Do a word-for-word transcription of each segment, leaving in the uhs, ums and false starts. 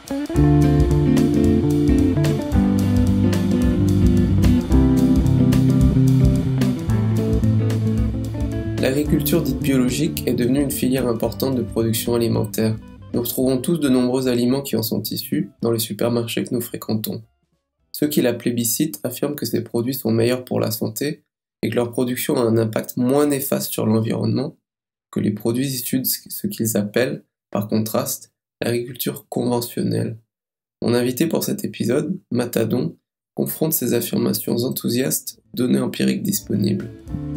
L'agriculture dite biologique est devenue une filière importante de production alimentaire. Nous retrouvons tous de nombreux aliments qui en sont issus dans les supermarchés que nous fréquentons. Ceux qui la plébiscitent affirment que ces produits sont meilleurs pour la santé et que leur production a un impact moins néfaste sur l'environnement que les produits issus de ce qu'ils appellent, par contraste, l'agriculture conventionnelle. Mon invité pour cet épisode, Matadon, confronte ces affirmations enthousiastes aux données empiriques disponibles.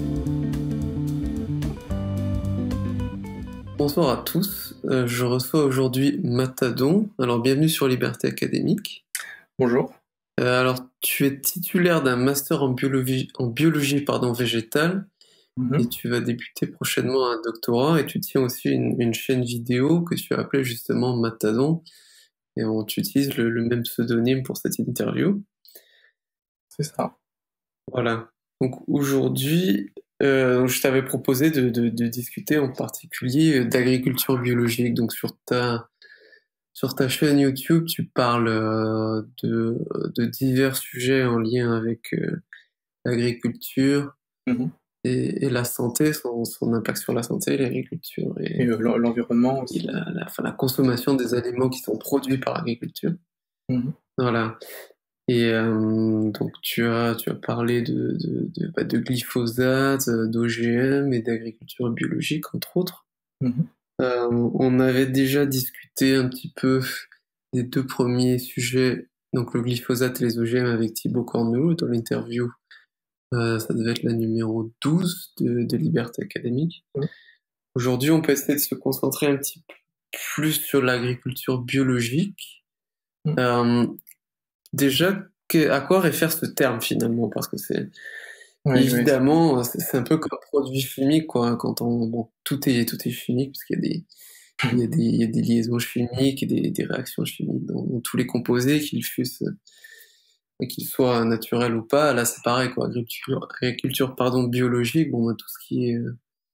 Bonsoir à tous, euh, je reçois aujourd'hui Matadon. Alors bienvenue sur Liberté Académique. Bonjour. Euh, alors tu es titulaire d'un master en biologie, en biologie pardon, végétale mmh. et tu vas débuter prochainement un doctorat et tu tiens aussi une, une chaîne vidéo que tu as appelée justement Matadon et on, tu utilises le, le même pseudonyme pour cette interview. C'est ça. Voilà, donc aujourd'hui Euh, je t'avais proposé de, de, de discuter en particulier d'agriculture biologique. Donc sur ta, sur ta chaîne YouTube, tu parles euh, de, de divers sujets en lien avec euh, l'agriculture mmh. et, et la santé, son, son impact sur la santé, l'agriculture et, et euh, l'environnement aussi. Et la, la, enfin, la consommation des aliments qui sont produits par l'agriculture. Mmh. Voilà. Et euh, donc tu as, tu as parlé de, de, de, bah, de glyphosate, d'O G M et d'agriculture biologique, entre autres. Mmh. Euh, on avait déjà discuté un petit peu des deux premiers sujets, donc le glyphosate et les O G M avec Thibaut Corneau dans l'interview. Euh, ça devait être la numéro douze de, de Liberté Académique. Mmh. Aujourd'hui, on peut essayer de se concentrer un petit peu plus sur l'agriculture biologique. Mmh. Euh, Déjà, que, à quoi réfère ce terme finalement? Parce que c'est ouais, évidemment, ouais. c'est un peu comme un produit chimique, quoi. Quand on, bon, tout est tout est chimique parce qu'il y a des il y a des, il y a des liaisons chimiques et des, des réactions chimiques dans, dans tous les composés, qu'ils fussent, qu'ils soient naturels ou pas. Là, c'est pareil, quoi. Agriculture, agriculture pardon, biologique, bon, tout ce qui est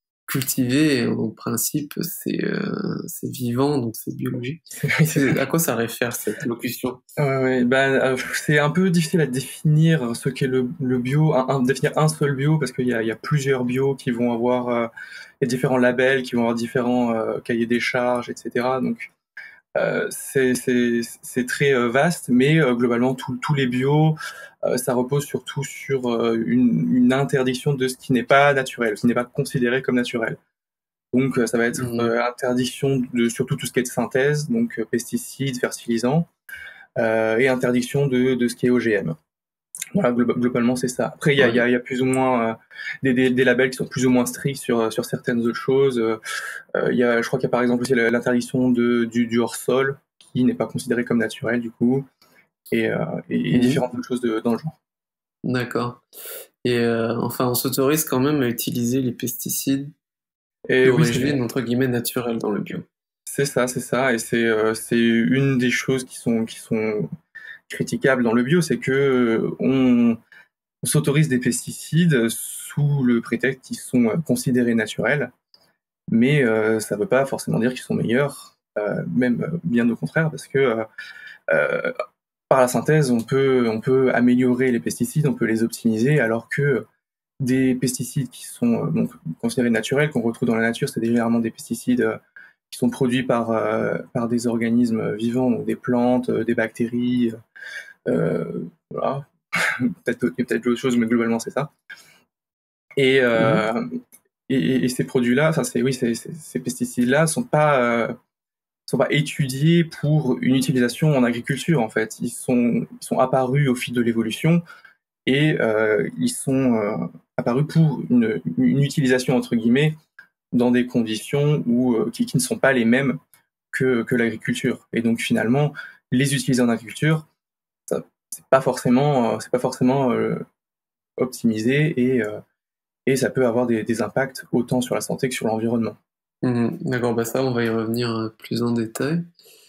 cultivé, en principe, c'est euh, c'est vivant, donc c'est biologique. C'est, à quoi ça réfère cette locution? Ouais, ouais, bah, c'est un peu difficile à définir ce qu'est le, le bio, un, un, définir un seul bio, parce qu'il y a, il y a plusieurs bios qui vont avoir euh, il y a différents labels, qui vont avoir différents euh, cahiers des charges, et cetera. Donc euh, c'est, c'est, c'est très euh, vaste, mais euh, globalement tous les bios, euh, ça repose surtout sur euh, une, une interdiction de ce qui n'est pas naturel, ce qui n'est pas considéré comme naturel. Donc euh, ça va être mmh. euh, interdiction de surtout tout ce qui est de synthèse, donc euh, pesticides, fertilisants, euh, et interdiction de, de ce qui est O G M. Voilà, glo- globalement c'est ça. Après il y a, ouais. y, a, y a plus ou moins euh, des, des, des labels qui sont plus ou moins stricts sur, sur certaines autres choses. Euh, y a, je crois qu'il y a par exemple aussi l'interdiction de, du, du hors-sol, qui n'est pas considéré comme naturel du coup, et, euh, et, et mmh. différentes autres choses de, dans le genre. D'accord. Et euh, enfin on s'autorise quand même à utiliser les pesticides et d'origine oui, entre guillemets naturelle dans le bio. C'est ça, c'est ça, et c'est euh, c'est une des choses qui sont qui sont critiquables dans le bio, c'est que on, on s'autorise des pesticides sous le prétexte qu'ils sont considérés naturels, mais euh, ça ne veut pas forcément dire qu'ils sont meilleurs, euh, même bien au contraire, parce que euh, par la synthèse, on peut on peut améliorer les pesticides, on peut les optimiser, alors que des pesticides qui sont donc considérés naturels, qu'on retrouve dans la nature, c'est généralement des pesticides qui sont produits par, euh, par des organismes vivants, donc des plantes, euh, des bactéries, euh, voilà. peut-être peut-être d'autres choses, mais globalement c'est ça. Et, euh, mmh. et, et ces produits-là, enfin c'est oui, c'est, c'est, ces pesticides-là sont pas euh, sont pas étudiés pour une utilisation en agriculture en fait. Ils sont ils sont apparus au fil de l'évolution et euh, ils sont euh, apparus pour une, une utilisation entre guillemets dans des conditions où, euh, qui, qui ne sont pas les mêmes que, que l'agriculture. Et donc finalement, les utiliser en agriculture, ça, c'est pas forcément, euh, c'est pas forcément euh, optimisé et, euh, et ça peut avoir des, des impacts autant sur la santé que sur l'environnement. Mmh, d'accord, bah ça on va y revenir plus en détail.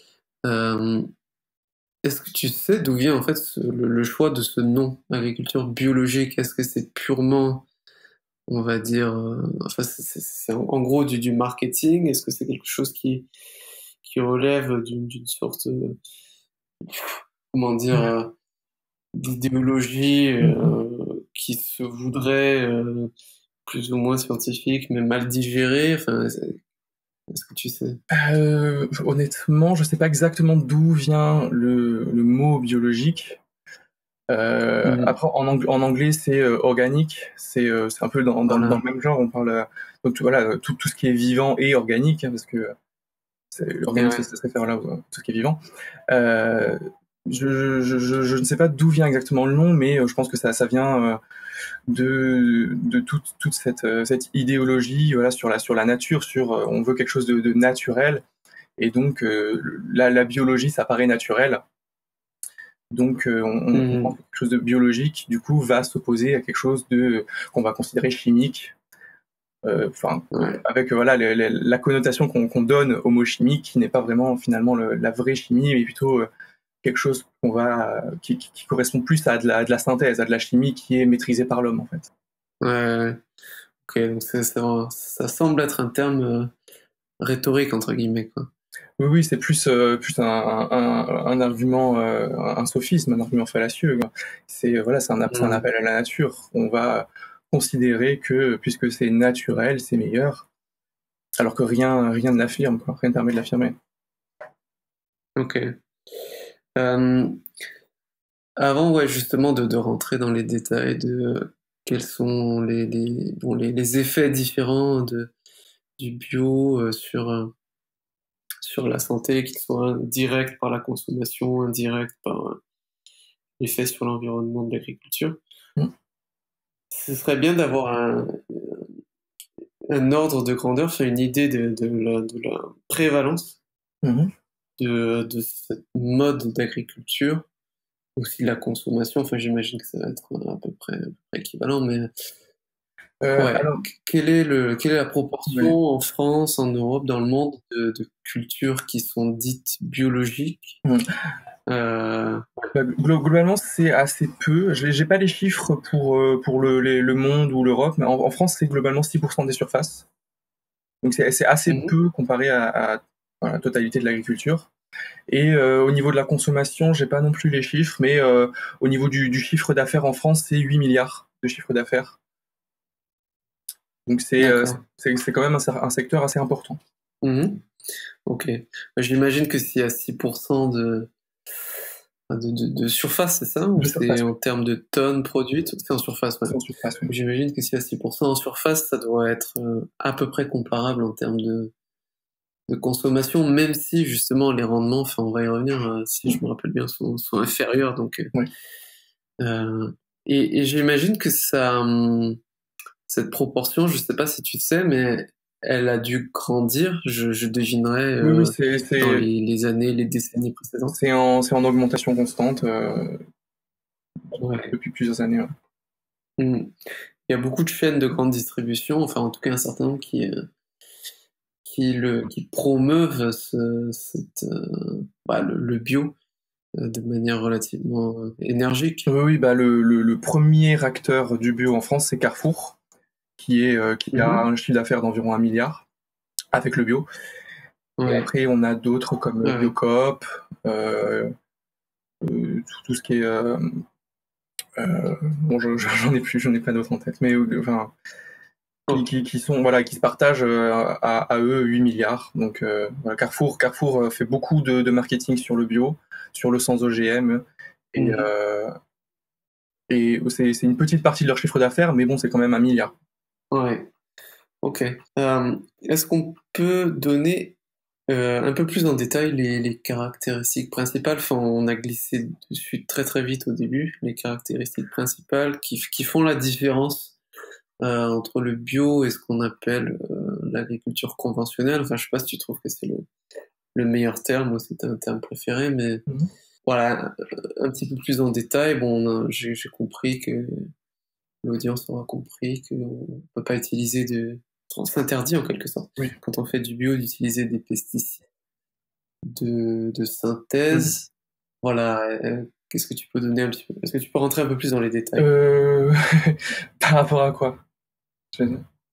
Euh, est-ce que tu sais d'où vient en fait ce, le, le choix de ce nom, agriculture biologique? Est-ce que c'est purement, on va dire, euh, enfin c'est, c'est, c'est en, en gros du, du marketing? Est-ce que c'est quelque chose qui, qui relève d'une, d'une sorte comment dire, euh, d'idéologie euh, qui se voudrait euh, plus ou moins scientifique, mais mal digérée. Enfin, est-ce que tu sais? Euh, honnêtement, je sais pas exactement d'où vient le, le mot biologique. Euh, Mm. après, en, ang en anglais, c'est euh, organique. C'est euh, c'est un peu dans, dans, dans Voilà. le même genre. On parle euh, donc voilà tout, tout ce qui est vivant et organique, hein, parce que Et l'organisme, ouais. ça se réfère là tout ce qui est vivant. Euh, je, je, je, je ne sais pas d'où vient exactement le nom, mais je pense que ça, ça vient euh, de, de toute, toute cette, cette idéologie voilà, sur, la, sur la nature, sur euh, on veut quelque chose de, de naturel, et donc euh, la, la biologie, ça paraît naturel. Donc euh, on, on pense Mm. que quelque chose de biologique, du coup, va s'opposer à quelque chose de qu'on va considérer chimique. Enfin, euh, Ouais. avec euh, voilà le, le, la connotation qu'on qu'on donne au mot chimique, qui n'est pas vraiment finalement le, la vraie chimie, mais plutôt euh, quelque chose qu'on va qui, qui, qui correspond plus à de, la, à de la synthèse, à de la chimie qui est maîtrisée par l'homme en fait. Ouais, ouais. Ok, donc c'est, c'est vraiment- ça semble être un terme euh, rhétorique, entre guillemets, quoi. Oui, oui, c'est plus euh, plus un, un, un argument, euh, un sophisme, un argument fallacieux. C'est voilà, c'est un, c'est un Mm. appel à la nature. On va considérer que puisque c'est naturel, c'est meilleur, alors que rien rien ne l'affirme, quoi. Rien ne permet de l'affirmer. Ok. Euh, Avant, ouais, justement, de, de rentrer dans les détails de euh, quels sont les, les, bon, les, les effets différents de, du bio euh, sur, euh, sur la santé, qu'ils soient directs par la consommation, indirects par euh, l'effet sur l'environnement de l'agriculture, Mm. ce serait bien d'avoir un, un ordre de grandeur, enfin une idée de, de la, de la prévalence Mhm. de, de cette mode d'agriculture, aussi de la consommation, enfin j'imagine que ça va être à peu près, à peu près équivalent, mais Euh, ouais, alors, quelle est le, quelle est la ouais. proportion en France, en Europe, dans le monde de, de cultures qui sont dites biologiques? Mm. Euh, Bah, glo- globalement, c'est assez peu. J'ai j'ai pas les chiffres pour, euh, pour le, les- le monde ou l'Europe, mais en, en France, c'est globalement six pour cent des surfaces. Donc c'est c'est assez mhm, peu comparé à, à, à la totalité de l'agriculture. Et euh, au niveau de la consommation, j'ai pas non plus les chiffres, mais euh, au niveau du, du chiffre d'affaires en France, c'est huit milliards de chiffre d'affaires. Donc c'est euh, d'accord. c'est c'est quand même un, un secteur assez important. Mhm, ok. J'imagine que s'il y a six pour cent de, de, de, de surface, c'est ça? Ou De c'est surface, en oui. termes de tonnes produites? C'est en surface, ouais. C'est en surface, oui. J'imagine que s'il y a six pour cent en surface, ça doit être euh, à peu près comparable en termes de, de consommation, même si justement les rendements, enfin on va y revenir, euh, si je me rappelle bien, sont, sont inférieurs. Donc, euh, Oui. euh, et, et j'imagine que ça, hum, cette proportion, je sais pas si tu sais, mais elle a dû grandir, je, je devinerais, Oui, oui, euh, c'est dans c'est les, les années, les décennies précédentes. c'est en, c'est en augmentation constante euh, Ouais. depuis plusieurs années. Ouais. Hum. Il y a beaucoup de chaînes de grande distribution, enfin en tout cas un certain nombre qui, euh, qui, le, qui promeuvent ce, cette, euh, bah, le, le bio euh, de manière relativement euh, énergique. Oui, oui, bah le, le, le premier acteur du bio en France, c'est Carrefour, qui est euh, qui a Mhm. un chiffre d'affaires d'environ un milliard avec le bio. Et Ouais, après, on a d'autres comme ouais, ouais. Biocoop, euh, euh, tout, tout ce qui est euh, euh, bon, je- je- j'en ai plus, j'en ai pas d'autres en tête, mais euh, enfin qui, Ok. qui, qui sont voilà, qui se partagent euh, à, à eux huit milliards. Donc euh, voilà, Carrefour, Carrefour euh, fait beaucoup de, de marketing sur le bio, sur le sans O G M, et, Mhm. euh, et c'est c'est une petite partie de leur chiffre d'affaires, mais bon, c'est quand même un milliard. Ouais, ok. Euh, est-ce qu'on peut donner euh, un peu plus en détail les, les caractéristiques principales? Enfin, on a glissé dessus très très vite au début, les caractéristiques principales qui, qui font la différence euh, entre le bio et ce qu'on appelle euh, l'agriculture conventionnelle. Enfin, je sais pas si tu trouves que c'est le, le meilleur terme ou si c'est un terme préféré, mais Mhm. voilà, un petit peu plus en détail. Bon, on a- j'ai j'ai compris que l'audience aura compris qu'on ne peut pas utiliser de... C'est interdit en quelque sorte, Oui, quand on fait du bio, d'utiliser des pesticides de, de oui. synthèse. Voilà, euh, qu'est-ce que tu peux donner un petit peu? Est-ce que tu peux rentrer un peu plus dans les détails? Euh, par rapport à quoi? Je-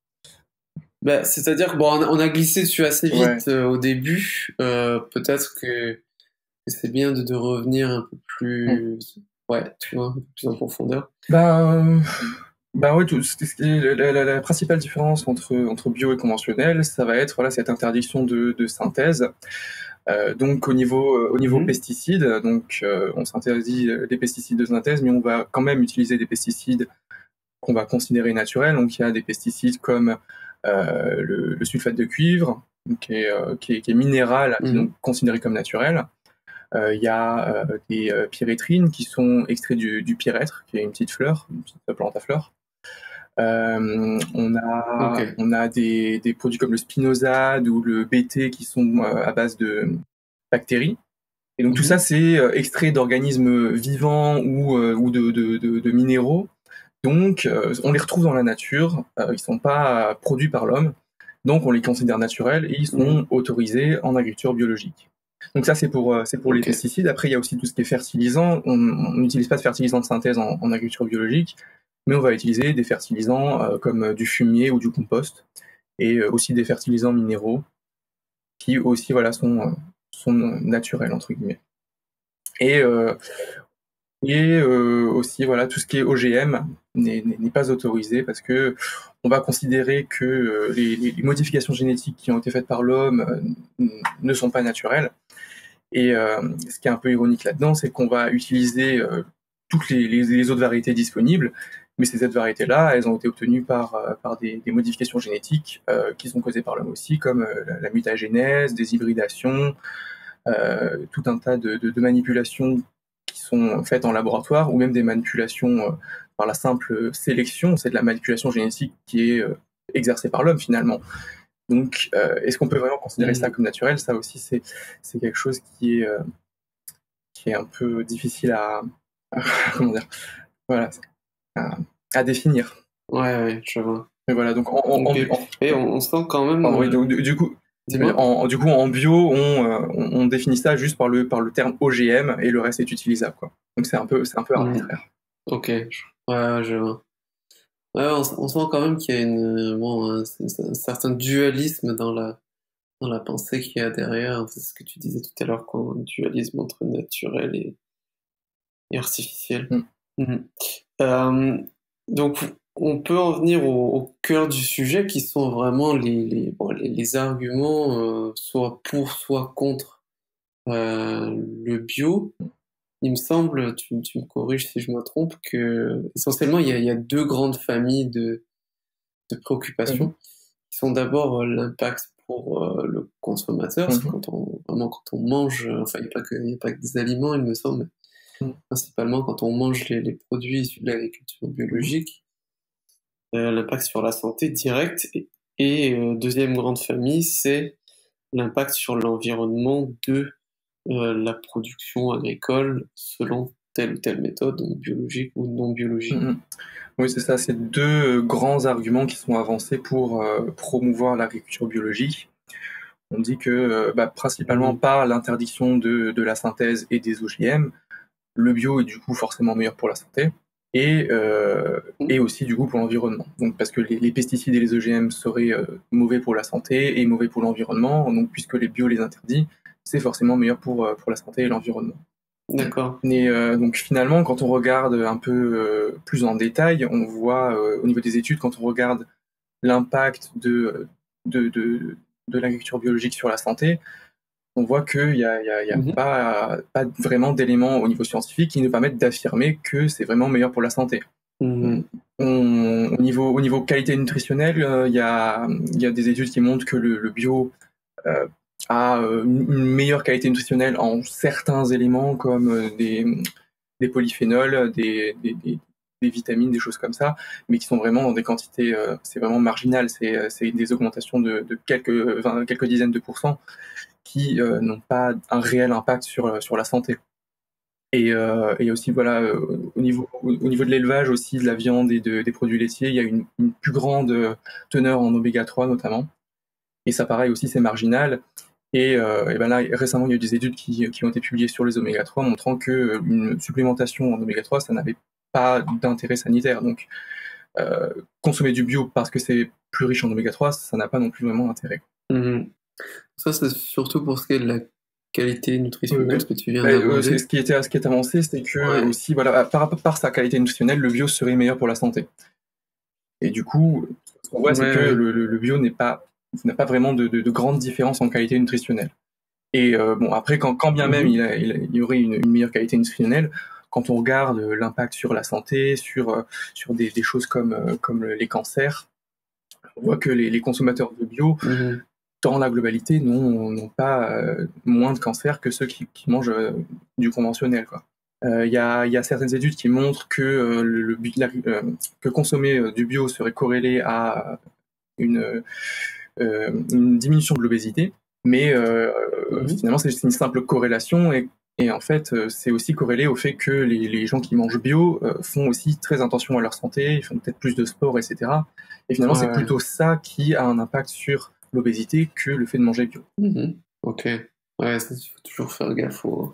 Bah, c'est-à-dire que bon, on a, on a glissé dessus assez Ouais. vite euh, au début. Euh, peut-être que c'est bien de, de revenir un peu plus, mmh. ouais, tu vois, un peu plus en profondeur. Ben, ben ouais, tout, la, la, la principale différence entre, entre bio et conventionnel, ça va être voilà, cette interdiction de, de synthèse. Euh, donc au niveau, au niveau mmh. pesticides, donc, euh, on s'interdit des pesticides de synthèse, mais on va quand même utiliser des pesticides qu'on va considérer naturels. Donc il y a des pesticides comme euh, le, le sulfate de cuivre, qui est, euh, qui est, qui est minéral, mmh. donc considéré comme naturel. Il euh, y a euh, des euh, pyréthrines qui sont extraits du, du pyrèthre, qui est une petite fleur, une petite plante à fleurs. Euh, on a, okay. on a des, des produits comme le spinosade ou le B T qui sont euh, à base de bactéries. Et donc mmh. tout ça, c'est euh, extrait d'organismes vivants ou, euh, ou de, de, de, de minéraux. Donc, euh, on les retrouve dans la nature. Euh, ils ne sont pas produits par l'homme. Donc, on les considère naturels et ils sont mmh. autorisés en agriculture biologique. Donc ça, c'est pour, euh, c'est pour okay. les pesticides. Après, il y a aussi tout ce qui est fertilisant. On n'utilise pas de fertilisants de synthèse en, en agriculture biologique, mais on va utiliser des fertilisants euh, comme du fumier ou du compost, et euh, aussi des fertilisants minéraux qui aussi voilà, sont, euh, sont naturels, entre guillemets. Et, euh, et euh, aussi, voilà, tout ce qui est O G M n'est, n'est pas autorisé parce que on va considérer que euh, les, les modifications génétiques qui ont été faites par l'homme euh, ne sont pas naturelles. Et euh, ce qui est un peu ironique là-dedans, c'est qu'on va utiliser euh, toutes les, les, les autres variétés disponibles, mais ces autres variétés-là, elles ont été obtenues par, euh, par des, des modifications génétiques euh, qui sont causées par l'homme aussi, comme euh, la, la mutagénèse, des hybridations, euh, tout un tas de, de, de manipulations qui sont faites en laboratoire, ou même des manipulations euh, par la simple sélection. C'est de la manipulation génétique qui est euh, exercée par l'homme finalement. Donc, euh, est-ce qu'on peut vraiment considérer mmh. ça comme naturel ? Ça aussi, c'est, c'est quelque chose qui est, euh, qui est un peu difficile à, à comment dire, voilà, à, à définir. Ouais, ouais, je vois. Mais voilà, donc en, en, okay. en, en et on, on sent quand même. Oh, oui, donc, du, du coup, en, du coup, en bio, on, on, on définit ça juste par le, par le terme O G M et le reste est utilisable, quoi. Donc c'est un peu, c'est un peu arbitraire. Mmh. Ok, ouais, je vois. Ouais, on, on sent quand même qu'il y a une, bon, un, un certain dualisme dans la, dans la pensée qu'il y a derrière. C'est ce que tu disais tout à l'heure, quoi, un dualisme entre naturel et, et artificiel. Mm. Mmh. Euh, donc, on peut en venir au, au cœur du sujet, qui sont vraiment les, les, bon, les, les arguments, euh, soit pour, soit contre euh, le bio. Il me semble, tu, tu me corriges si je me trompe, que essentiellement il y a, il y a deux grandes familles de, de préoccupations, mmh. qui sont d'abord euh, l'impact pour euh, le consommateur, mmh. quand on, vraiment quand on mange, enfin il n'y a pas que, il y a pas que des aliments, il me semble, mais mmh. principalement quand on mange les, les produits issus de l'agriculture biologique, euh, l'impact sur la santé direct, et, et euh, deuxième grande famille, c'est l'impact sur l'environnement de euh, la production agricole selon telle ou telle méthode, donc biologique ou non biologique. Mmh. Oui, c'est ça, c'est deux grands arguments qui sont avancés pour euh, promouvoir l'agriculture biologique. On dit que, euh, bah, principalement mmh. par l'interdiction de, de la synthèse et des O G M, le bio est du coup forcément meilleur pour la santé, et, euh, mmh. et aussi du coup pour l'environnement. Donc, parce que les, les pesticides et les O G M seraient euh, mauvais pour la santé et mauvais pour l'environnement, donc puisque les bio les interdit, c'est forcément meilleur pour, pour la santé et l'environnement. D'accord. Mais euh, donc finalement, quand on regarde un peu euh, plus en détail, on voit euh, au niveau des études, quand on regarde l'impact de, de, de, de l'agriculture biologique sur la santé, on voit qu'il n'y a, y a, y a mmh. pas, pas vraiment d'éléments au niveau scientifique qui nous permettent d'affirmer que c'est vraiment meilleur pour la santé. Mmh. On, au, niveau, au niveau qualité nutritionnelle, il euh, y, a, y a des études qui montrent que le, le bio euh, a une meilleure qualité nutritionnelle en certains éléments comme des, des polyphénols, des, des, des, des vitamines, des choses comme ça, mais qui sont vraiment dans des quantités, euh, c'est vraiment marginal, c'est, c'est des augmentations de, de quelques, vingt, quelques dizaines de pourcents qui euh, n'ont pas un réel impact sur, sur la santé. Et, euh, et aussi, voilà, euh, au, niveau, au, au niveau de l'élevage aussi, de la viande et de, des produits laitiers, il y a une, une plus grande teneur en oméga trois notamment. Et ça, pareil aussi, c'est marginal. Et, euh, et ben là, récemment, il y a eu des études qui, qui ont été publiées sur les oméga trois montrant qu'une supplémentation en oméga trois, ça n'avait pas d'intérêt sanitaire. Donc, euh, consommer du bio parce que c'est plus riche en oméga trois, ça n'a pas non plus vraiment d'intérêt. Mmh. Ça, c'est surtout pour ce qui est de la qualité nutritionnelle, Euh, ce que tu viens bah, euh, d'aborder. ce qui était, ce qui est avancé, c'est que Ouais. aussi, voilà, par, par sa qualité nutritionnelle, le bio serait meilleur pour la santé. Et du coup, ce qu'on voit, c'est Ouais, que ouais. le, le, le bio n'est pas, n'a pas vraiment de, de, de grande différence en qualité nutritionnelle. Et euh, bon, après, quand, quand bien même Mhm. il, a, il, a, il y aurait une, une meilleure qualité nutritionnelle, quand on regarde l'impact sur la santé, sur, euh, sur des, des choses comme, euh, comme les cancers, on voit que les, les consommateurs de bio, Mhm. dans la globalité, n'ont pas euh, moins de cancers que ceux qui, qui mangent euh, du conventionnel, quoi. Il euh, y, a, y a certaines études qui montrent que, euh, le, le, la, euh, que consommer euh, du bio serait corrélé à une, euh, une diminution de l'obésité, mais euh, Mhm. finalement c'est une simple corrélation et, et en fait c'est aussi corrélé au fait que les, les gens qui mangent bio euh, font aussi très attention à leur santé, ils font peut-être plus de sport, et cetera. Et finalement c'est Ouais. plutôt ça qui a un impact sur l'obésité que le fait de manger bio. Mhm. Ok. Ouais, ça, il faut toujours faire gaffe au...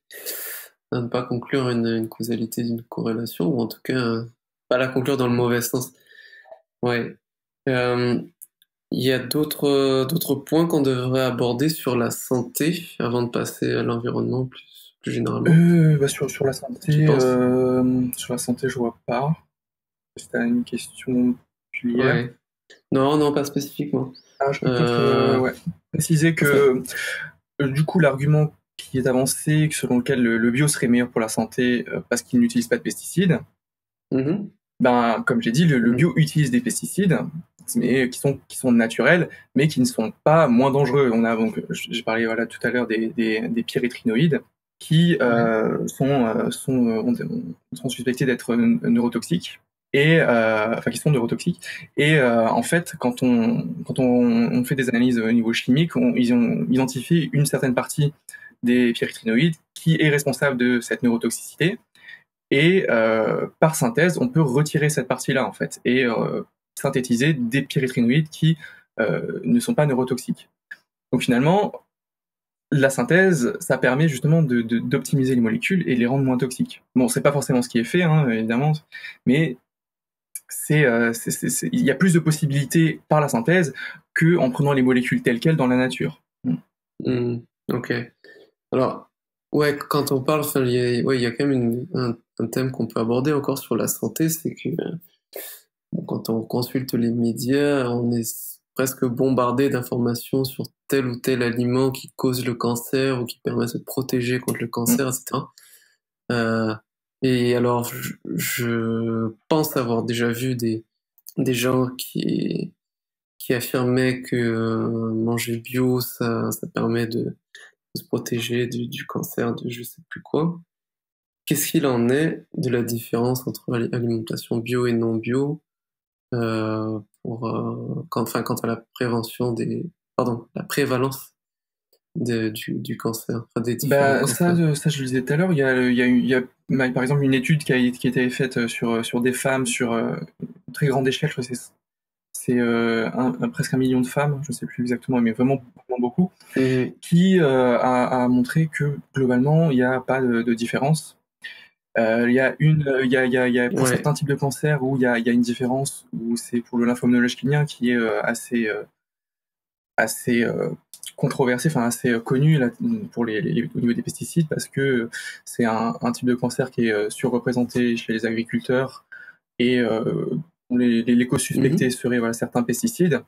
à ne pas conclure une, une causalité d'une corrélation, ou en tout cas, euh, pas la conclure dans le mauvais sens. Ouais. Euh, Il y a d'autres euh, d'autres points qu'on devrait aborder sur la santé avant de passer à l'environnement plus, plus généralement. Euh, bah sur, sur la Tu santé, penses? euh, sur la santé, je vois pas. C'est une question particulière. Ouais. Non, non, pas spécifiquement. Ah, je peux peut-être euh, Euh, ouais, préciser en fait, que euh, du coup, l'argument qui est avancé, selon lequel le, le bio serait meilleur pour la santé euh, parce qu'il n'utilise pas de pesticides, mhm, ben, comme j'ai dit, le, le mhm, bio utilise des pesticides, mais qui sont, qui sont naturels, mais qui ne sont pas moins dangereux. On a donc, j'ai parlé voilà, tout à l'heure des, des, des pyrétrinoïdes qui ouais, euh, sont, euh, sont, euh, sont suspectés d'être neurotoxiques. Et euh, enfin qui sont neurotoxiques et euh, en fait quand on quand on, on fait des analyses au niveau chimique on, ils ont identifié une certaine partie des pyrétrinoïdes qui est responsable de cette neurotoxicité et euh, par synthèse, on peut retirer cette partie-là en fait et euh, synthétiser des pyrétrinoïdes qui euh, ne sont pas neurotoxiques. Donc finalement, la synthèse, ça permet justement de, de, d'optimiser les molécules et de les rendre moins toxiques. Bon, c'est pas forcément ce qui est fait, hein, évidemment, mais c'est, euh, c'est, c'est, c'est, il y a plus de possibilités par la synthèse que en prenant les molécules telles quelles dans la nature. mhm, ok. Alors, ouais, quand on parle, enfin, il y a, ouais, il y a quand même une- un, un thème qu'on peut aborder encore sur la santé, c'est que euh, bon, quand on consulte les médias, on est presque bombardé d'informations sur tel ou tel aliment qui cause le cancer ou qui permet de se protéger contre le Mm. cancer, et cetera. Euh, et alors, je, je pense avoir déjà vu des, des gens qui, qui affirmaient que euh, manger bio, ça, ça permet de, de se protéger du, du cancer, de je sais plus quoi. Qu'est-ce qu'il en est de la différence entre ali- alimentation bio et non bio euh, pour, euh, quand, enfin, quant à la prévention des, pardon, la prévalence de- du, du cancer, enfin, des différents Bah, ça, cancers? euh, ça, je le disais tout à l'heure, il y a, il y a, il y a bah, par exemple une étude qui a, qui a été faite sur, sur des femmes sur euh, une très grande échelle, je crois que c'est c'est, euh, un- un- presque un million de femmes, je ne sais plus exactement, mais vraiment, vraiment beaucoup, Mhm. qui euh, a, a montré que globalement, il n'y a pas de, de différence. Euh, il y a une, euh, il y a, il y a, il y a pour Ouais. certains types de cancers où il y a, il y a une différence, où c'est pour le lymphome non Hodgkinien qui est euh, assez, euh, assez euh, controversé, enfin assez euh, connu là, pour les, les- au niveau des pesticides parce que c'est un, un type de cancer qui est euh, surreprésenté chez les agriculteurs et euh, les, les, les co-suspectés Mhm. seraient voilà, certains pesticides.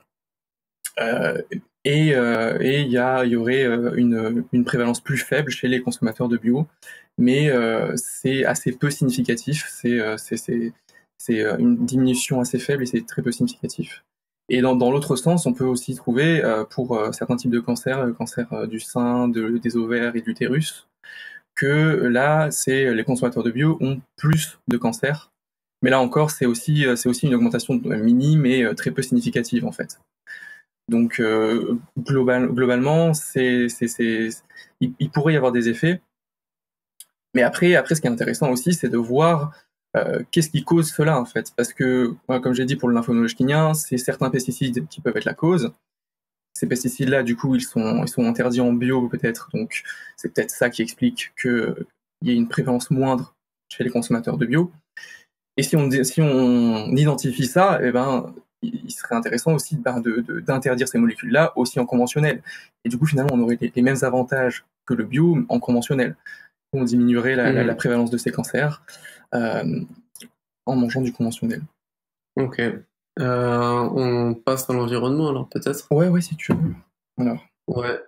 Euh, et euh, et il y, a, il y aurait euh, une, une prévalence plus faible chez les consommateurs de bio, mais euh, c'est assez peu significatif. C'est euh, c'est c'est c'est euh, une diminution assez faible et c'est très peu significatif. Et dans, dans l'autre sens, on peut aussi trouver euh, pour euh, certains types de cancers, le cancer euh, du sein, de, des ovaires et de l'utérus, que là, c'est les consommateurs de bio ont plus de cancers. Mais là encore, c'est aussi euh, c'est aussi une augmentation euh, minime et euh, très peu significative en fait. Donc euh, global, globalement, c'est, c'est, c'est, il, il pourrait y avoir des effets. Mais après, après, ce qui est intéressant aussi, c'est de voir euh, qu'est-ce qui cause cela en fait. Parce que, ouais, comme j'ai dit pour le lymphome hodgkinien, c'est certains pesticides qui peuvent être la cause. Ces pesticides-là, du coup, ils sont, ils sont interdits en bio peut-être. Donc c'est peut-être ça qui explique qu'il y ait une prévalence moindre chez les consommateurs de bio. Et si on, si on identifie ça, eh ben, il serait intéressant aussi ben, de, de, d'interdire ces molécules-là aussi en conventionnel. Et du coup, finalement, on aurait les, les mêmes avantages que le bio en conventionnel. On diminuerait la, mmh. la, la prévalence de ces cancers euh, en mangeant du conventionnel. Ok. Euh, on passe à l'environnement alors peut-être. Ouais, ouais, si tu veux. Alors. Ouais.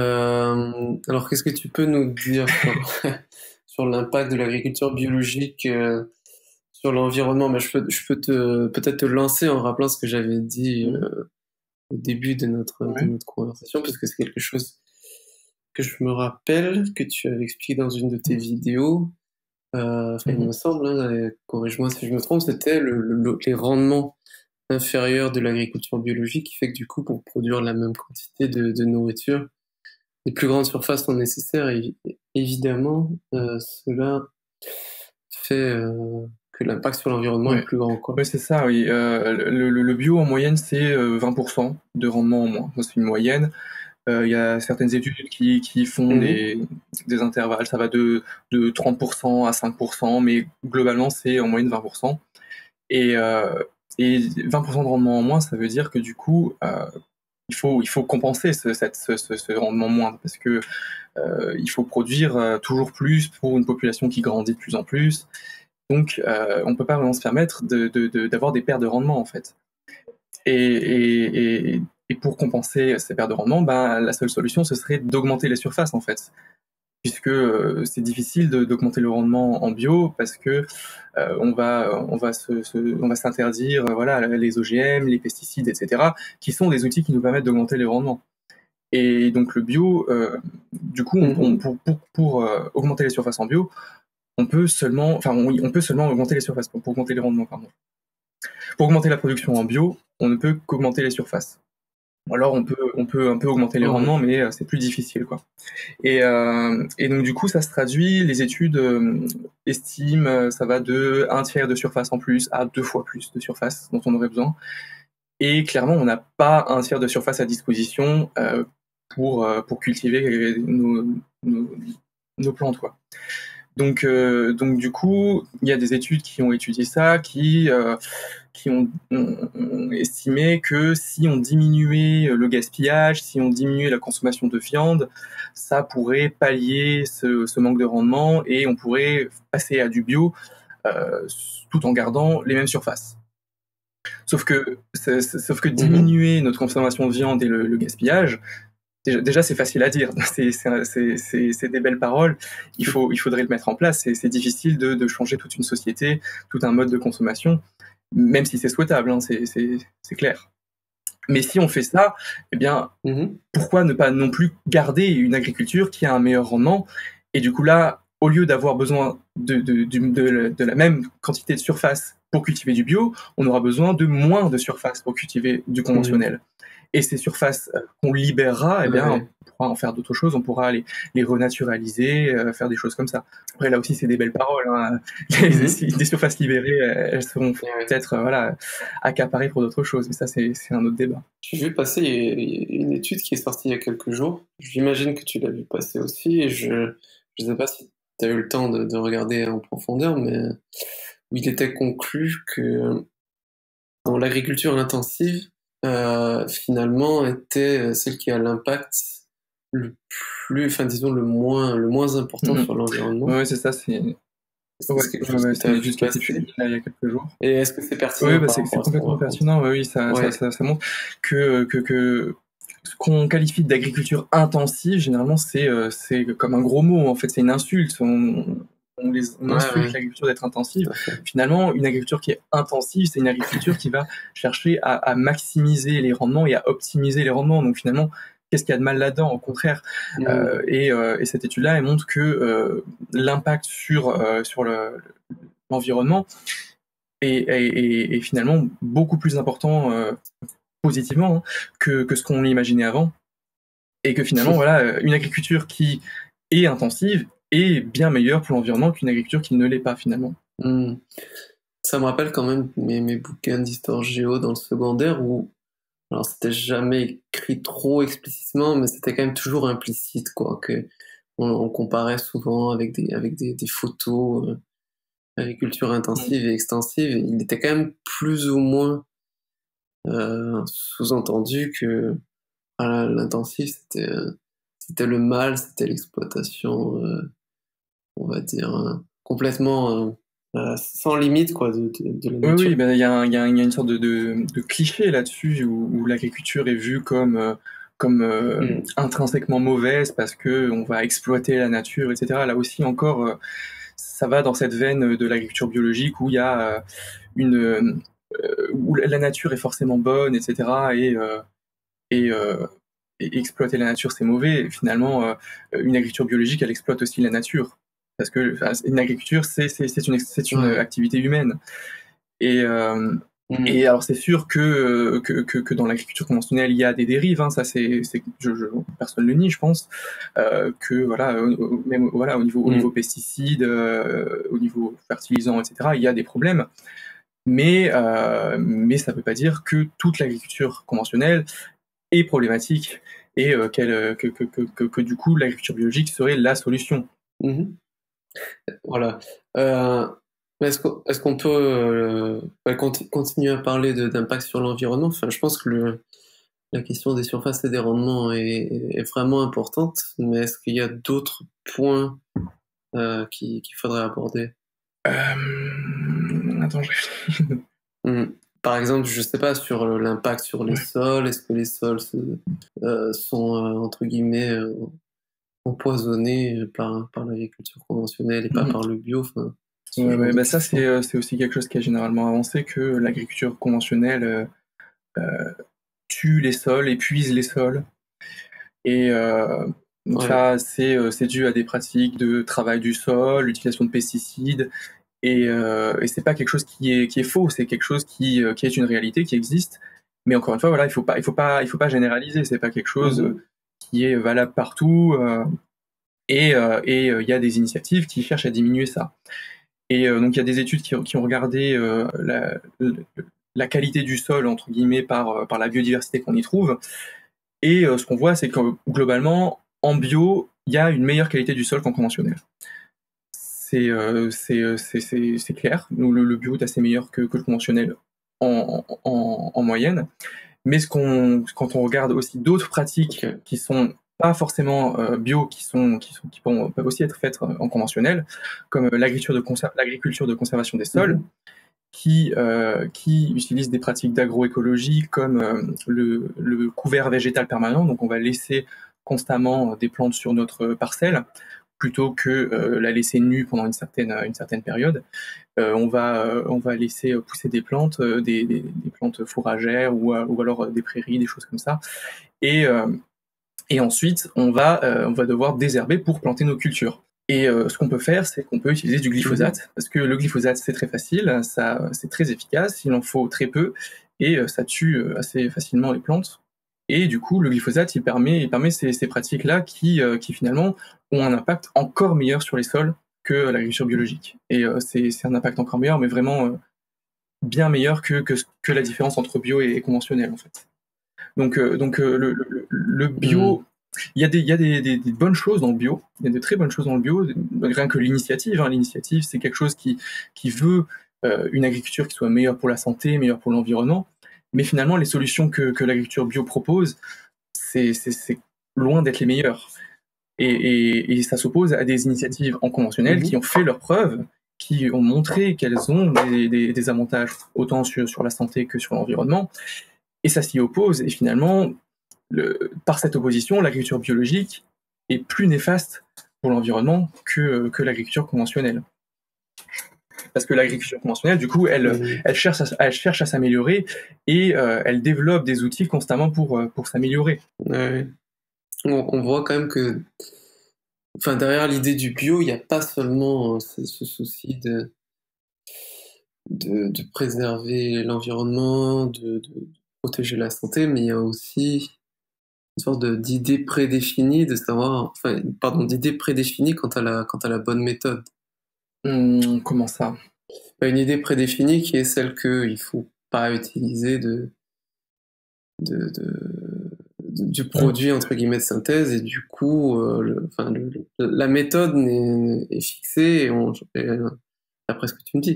Euh, alors qu'est-ce que tu peux nous dire sur, sur l'impact de l'agriculture biologique euh, sur l'environnement? Mais je peux, je peux te, peut-être te lancer en rappelant ce que j'avais dit euh, au début de notre, ouais. de notre conversation, parce que c'est quelque chose que je me rappelle que tu avais expliqué dans une de tes vidéos. Euh, enfin, mm-hmm. il me semble, hein, corrige-moi si je me trompe, c'était le, le, les rendements inférieurs de l'agriculture biologique qui fait que du coup, pour produire la même quantité de, de nourriture, les plus grandes surfaces sont nécessaires et évidemment, euh, cela fait euh, que l'impact sur l'environnement ouais. est plus grand. Quoi. Oui, c'est ça, oui. Euh, le, le, le bio, en moyenne, c'est vingt pour cent de rendement en moins. Ça, c'est une moyenne. Il euh, y a certaines études qui, qui font mmh. des, des intervalles, ça va de, de trente pour cent à cinq pour cent, mais globalement, c'est en moyenne vingt pour cent. Et, euh, et vingt pour cent de rendement en moins, ça veut dire que du coup, euh, il, faut, il faut compenser ce, cette, ce, ce rendement moindre, parce que euh, il faut produire euh, toujours plus pour une population qui grandit de plus en plus. Donc, euh, on ne peut pas vraiment se permettre de, de, de, d'avoir des pertes de rendement, en fait. Et, et, et, et pour compenser ces pertes de rendement, ben, la seule solution, ce serait d'augmenter les surfaces, en fait. Puisque euh, c'est difficile de, d'augmenter le rendement en bio, parce que euh, on va, on va, se, se, on va s'interdire euh, voilà, les O G M, les pesticides, et cetera, qui sont des outils qui nous permettent d'augmenter les rendements. Et donc le bio, euh, du coup, on, on, pour, pour, pour euh, augmenter les surfaces en bio, on peut seulement, enfin, on, on peut seulement augmenter les surfaces, pour, pour augmenter les rendements, pardon. Pour augmenter la production en bio, on ne peut qu'augmenter les surfaces. Alors on peut, on peut un peu augmenter les rendements, mais euh, c'est plus difficile, quoi. Et, euh, et donc du coup, ça se traduit, les études euh, estiment, ça va de un tiers de surface en plus à deux fois plus de surface dont on aurait besoin. Et clairement, on n'a pas un tiers de surface à disposition euh, pour, euh, pour cultiver nos, nos, nos plantes, quoi. Donc, euh, donc du coup, il y a des études qui ont étudié ça, qui, euh, qui ont, ont, ont estimé que si on diminuait le gaspillage, si on diminuait la consommation de viande, ça pourrait pallier ce, ce manque de rendement et on pourrait passer à du bio euh, tout en gardant les mêmes surfaces. Sauf que, c'est, c'est, sauf que diminuer notre consommation de viande et le, le gaspillage, Déjà, déjà, c'est facile à dire, c'est, c'est, c'est, c'est, c'est des belles paroles, il, faut, il faudrait le mettre en place, c'est, c'est difficile de, de changer toute une société, tout un mode de consommation, même si c'est souhaitable, hein, c'est, c'est, c'est clair. Mais si on fait ça, eh bien, mm-hmm. pourquoi ne pas non plus garder une agriculture qui a un meilleur rendement? Et du coup là, au lieu d'avoir besoin de, de, de, de, de la même quantité de surface pour cultiver du bio, on aura besoin de moins de surface pour cultiver du conventionnel. Mm-hmm. Et ces surfaces qu'on libérera, eh bien, ouais. on pourra en faire d'autres choses, on pourra les, les renaturaliser, euh, faire des choses comme ça. Après, là aussi, c'est des belles paroles. Hein. Les, mm-hmm. Des surfaces libérées, elles seront ouais. peut-être euh, voilà, accaparées pour d'autres choses, mais ça, c'est, c'est un autre débat. J'ai vu passer une étude qui est sortie il y a quelques jours. J'imagine que tu l'as vu passer aussi, et je ne sais pas si tu as eu le temps de, de regarder en profondeur, mais où il était conclu que dans l'agriculture intensive, Euh, finalement était celle qui a l'impact le plus, enfin disons le moins, le moins important mmh. sur l'environnement. Ouais, c'est ça, c'est. C'est ouais, quelque chose ouais, que tu as vu passer là il y a quelques jours. Et est-ce que c'est pertinent? Oui, bah, c'est, c'est complètement pertinent. Ouais, oui, ça, ouais. ça, ça, ça montre que, que, que ce qu'on qualifie d'agriculture intensive, généralement, c'est, euh, c'est comme un gros mot. En fait, c'est une insulte. On, on, les, on ouais, insulte ouais. l'agriculture d'être intensive. Finalement, une agriculture qui est intensive, c'est une agriculture qui va chercher à, à maximiser les rendements et à optimiser les rendements. Donc finalement, qu'est-ce qu'il y a de mal là-dedans? Au contraire. Mmh. Euh, et, euh, et cette étude-là, elle montre que euh, l'impact sur, euh, sur le, l'environnement est, est, est, est finalement beaucoup plus important euh, positivement hein, que, que ce qu'on imaginait avant. Et que finalement, voilà, une agriculture qui est intensive est bien meilleure pour l'environnement qu'une agriculture qui ne l'est pas finalement. Mmh. Ça me rappelle quand même mes, mes bouquins d'histoire géo dans le secondaire où, alors c'était jamais écrit trop explicitement, mais c'était quand même toujours implicite, quoi, que on, on comparait souvent avec des, avec des, des photos euh, agriculture intensive et extensive, et il était quand même plus ou moins Euh, sous-entendu que voilà, l'intensif, c'était, euh, c'était le mal, c'était l'exploitation, euh, on va dire, euh, complètement euh, euh, sans limite quoi, de, de, de la Oui, nature. oui, ben, il y a, un- il y a un- il y a une sorte de, de, de cliché là-dessus où, où l'agriculture est vue comme, euh, comme euh, Mm. intrinsèquement mauvaise parce que on va exploiter la nature, et cetera. Là aussi encore, euh, ça va dans cette veine de l'agriculture biologique où il y a euh, une euh, où la nature est forcément bonne, et cetera. Et, euh, et, euh, et exploiter la nature c'est mauvais. Et finalement, euh, une agriculture biologique, elle exploite aussi la nature parce que enfin, une agriculture, c'est c'est c'est une c'est une Ouais. activité humaine. Et, euh, Mm. et alors c'est sûr que, que, que, que dans l'agriculture conventionnelle, il y a des dérives, hein, ça c'est, c'est je, je, personne ne le nie, je pense, euh, que voilà, au, même voilà, au niveau, au niveau Mm. pesticides, euh, au niveau fertilisants, et cetera, il y a des problèmes, mais, euh, mais ça ne veut pas dire que toute l'agriculture conventionnelle est problématique et euh, qu'elle, que, que, que, que, que du coup l'agriculture biologique serait la solution. Mhm. Voilà. Euh, mais est-ce qu'on est-ce qu'on peut euh, ouais, conti- continuer à parler de- d'impact sur l'environnement? Enfin, je pense que le, la question des surfaces et des rendements est, est vraiment importante, mais est-ce qu'il y a d'autres points euh, qui- qu'il faudrait aborder? Euh, attends, je réfléchis. Hmm. Par exemple, je sais pas, sur le- l'impact sur les sols, est-ce que les sols se- euh, sont, euh, entre guillemets, euh, empoisonnés par, par l'agriculture conventionnelle et pas Ouais. par le bio, enfin, ce Ouais, genre ouais, de bah ça c'est questions. euh, c'est aussi quelque chose qui a généralement avancé que l'agriculture conventionnelle euh, euh, tue les sols, épuise les sols. Et euh, donc Ouais. ça c'est euh, c'est dû à des pratiques de travail du sol, l'utilisation de pesticides. Et, euh, et c'est pas quelque chose qui est qui est faux, c'est quelque chose qui euh, qui est une réalité qui existe. Mais encore une fois, voilà, il faut pas il faut pas il faut pas généraliser. C'est pas quelque chose euh, Mhm. qui est valable partout. Euh, et euh, et euh, il y a des initiatives qui cherchent à diminuer ça. Et euh, donc il y a des études qui, qui ont regardé euh, la, la, qualité du sol entre guillemets par, euh, par la biodiversité qu'on y trouve. Et euh, ce qu'on voit, c'est que globalement, en bio, il y a une meilleure qualité du sol qu'en conventionnel. C'est euh, c'est c'est c'est c'est clair. Nous, le, le bio est assez meilleur que, que le conventionnel en, en, en moyenne. Mais ce qu'on, quand on regarde aussi d'autres pratiques Ok. qui sont pas forcément euh, bio, qui sont, qui sont, qui peuvent peuvent aussi être faites euh, en conventionnel, comme euh, l'agriculture de, conser- l'agriculture de conservation des sols, Mhm. qui, euh, qui utilisent des pratiques d'agroécologie comme euh, le, le couvert végétal permanent. Donc on va laisser constamment des plantes sur notre parcelle plutôt que euh, la laisser nue pendant une certaine, une certaine période. Euh, on va euh, on va laisser pousser des plantes, euh, des, des, des plantes fourragères ou, euh, ou alors euh, des prairies, des choses comme ça. Et euh, et ensuite on va euh, on va devoir désherber pour planter nos cultures. Et euh, ce qu'on peut faire, c'est qu'on peut utiliser du Mhm. glyphosate parce que le glyphosate c'est très facile, ça c'est très efficace, il en faut très peu et euh, ça tue euh, assez facilement les plantes. Et du coup, le glyphosate, il permet, il permet ces, ces pratiques-là qui, euh, qui finalement ont un impact encore meilleur sur les sols que l'agriculture biologique. Et euh, c'est, c'est un impact encore meilleur, mais vraiment euh, bien meilleur que, que, que la différence entre bio et, et conventionnel en fait. Donc, euh, donc euh, le, le, le bio, Mhm. il y a, des, il y a des, des, des bonnes choses dans le bio, il y a de très bonnes choses dans le bio, rien que l'initiative. Hein, l'initiative, c'est quelque chose qui, qui veut euh, une agriculture qui soit meilleure pour la santé, meilleure pour l'environnement. Mais finalement, les solutions que, que l'agriculture bio propose, c'est, c'est, c'est loin d'être les meilleures. Et, et, et ça s'oppose à des initiatives en conventionnel qui Mhm. ont fait leurs preuves, qui ont montré qu'elles ont des, des, des avantages autant sur, sur la santé que sur l'environnement. Et ça s'y oppose. Et finalement, le, par cette opposition, l'agriculture biologique est plus néfaste pour l'environnement que, que l'agriculture conventionnelle. Parce que l'agriculture conventionnelle, du coup, elle, Mhm. elle cherche à, elle cherche à s'améliorer et euh, elle développe des outils constamment pour, euh, pour s'améliorer. Ouais. On, on voit quand même que, enfin, derrière l'idée du bio, il n'y a pas seulement euh, ce, ce souci de, de, de préserver l'environnement, de, de protéger la santé, mais il y a aussi une sorte de- d'idée prédéfinie de savoir, enfin, pardon, d'idée prédéfinie quant à la, quant à la bonne méthode. Hum, comment ça? Pas une idée prédéfinie qui est celle qu'il faut pas utiliser de, de, de- de- du Hum. produit entre guillemets de synthèse et du coup, euh, le- enfin, le- le- la méthode n'est- est fixée et on, et, euh, d'après ce que tu me dis.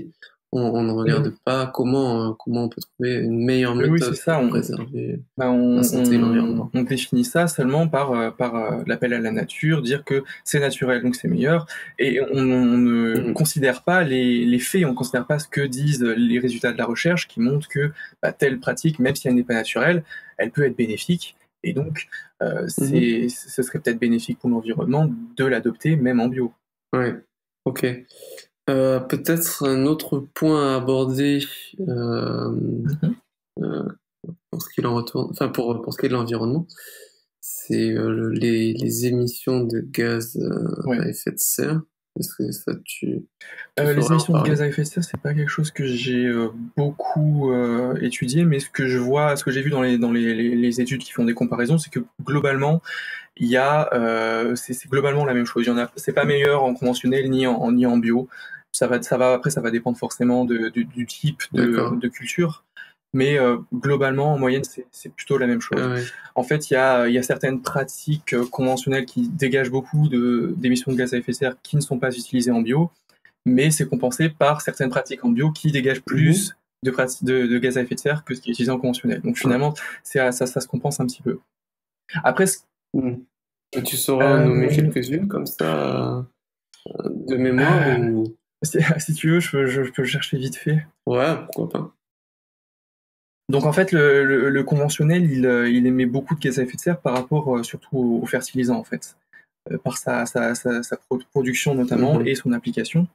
on, on ne regarde Mhm. pas comment, euh, comment on peut trouver une meilleure Oui, oui, c'est méthode ça. pour On, préserver bah, la on, santé et on- l'environnement. on définit ça seulement par, euh, par euh, l'appel à la nature, dire que c'est naturel, donc c'est meilleur. Et on, on ne Mhm. considère pas les, les faits, on ne considère pas ce que disent les résultats de la recherche qui montrent que bah, telle pratique, même si elle n'est pas naturelle, elle peut être bénéfique. Et donc, euh, Mhm. c'est, ce serait peut-être bénéfique pour l'environnement de l'adopter, même en bio. Ouais, ok. Euh, peut-être un autre point à aborder euh, Mhm. euh, pour ce qui en retourne, enfin pour, pour ce qui est de l'environnement, c'est euh, le- les, les émissions de gaz euh, Ouais. à effet de serre. Est-ce que ça tu, tu Euh, les saurais en émissions de parler? gaz à effet de serre, c'est pas quelque chose que j'ai euh, beaucoup euh, étudié, mais ce que je vois, ce que j'ai vu dans les dans les, les, les études qui font des comparaisons, c'est que globalement, il y a, euh, c'est c'est globalement la même chose. Il y en a, c'est pas meilleur en conventionnel ni en ni en bio. Ça va, ça va après, ça va dépendre forcément de, du, du type de, D'accord. de culture, mais euh, globalement, en moyenne, c'est c'est plutôt la même Ah chose. ouais. En fait, il y a, il y a certaines pratiques euh, conventionnelles qui dégagent beaucoup de d'émissions de gaz à effet de serre qui ne sont pas utilisées en bio, mais c'est compensé par certaines pratiques en bio qui dégagent Mhm. plus de, de, de gaz à effet de serre que ce qui est utilisé en conventionnel. Donc Ouais. finalement, ça, ça, ça se compense un petit peu. Après, Mhm. Et tu saurais en nommer euh, quelques-unes comme ça euh, de mémoire euh, ou... si, si tu veux, je peux, je, je peux le chercher vite fait. Ouais, pourquoi pas. Donc en fait, le, le, le conventionnel, il, euh, il émet beaucoup de gaz à effet de serre par rapport euh, surtout aux, aux fertilisants en fait, euh, par sa, sa, sa, sa production notamment et Mhm. son application.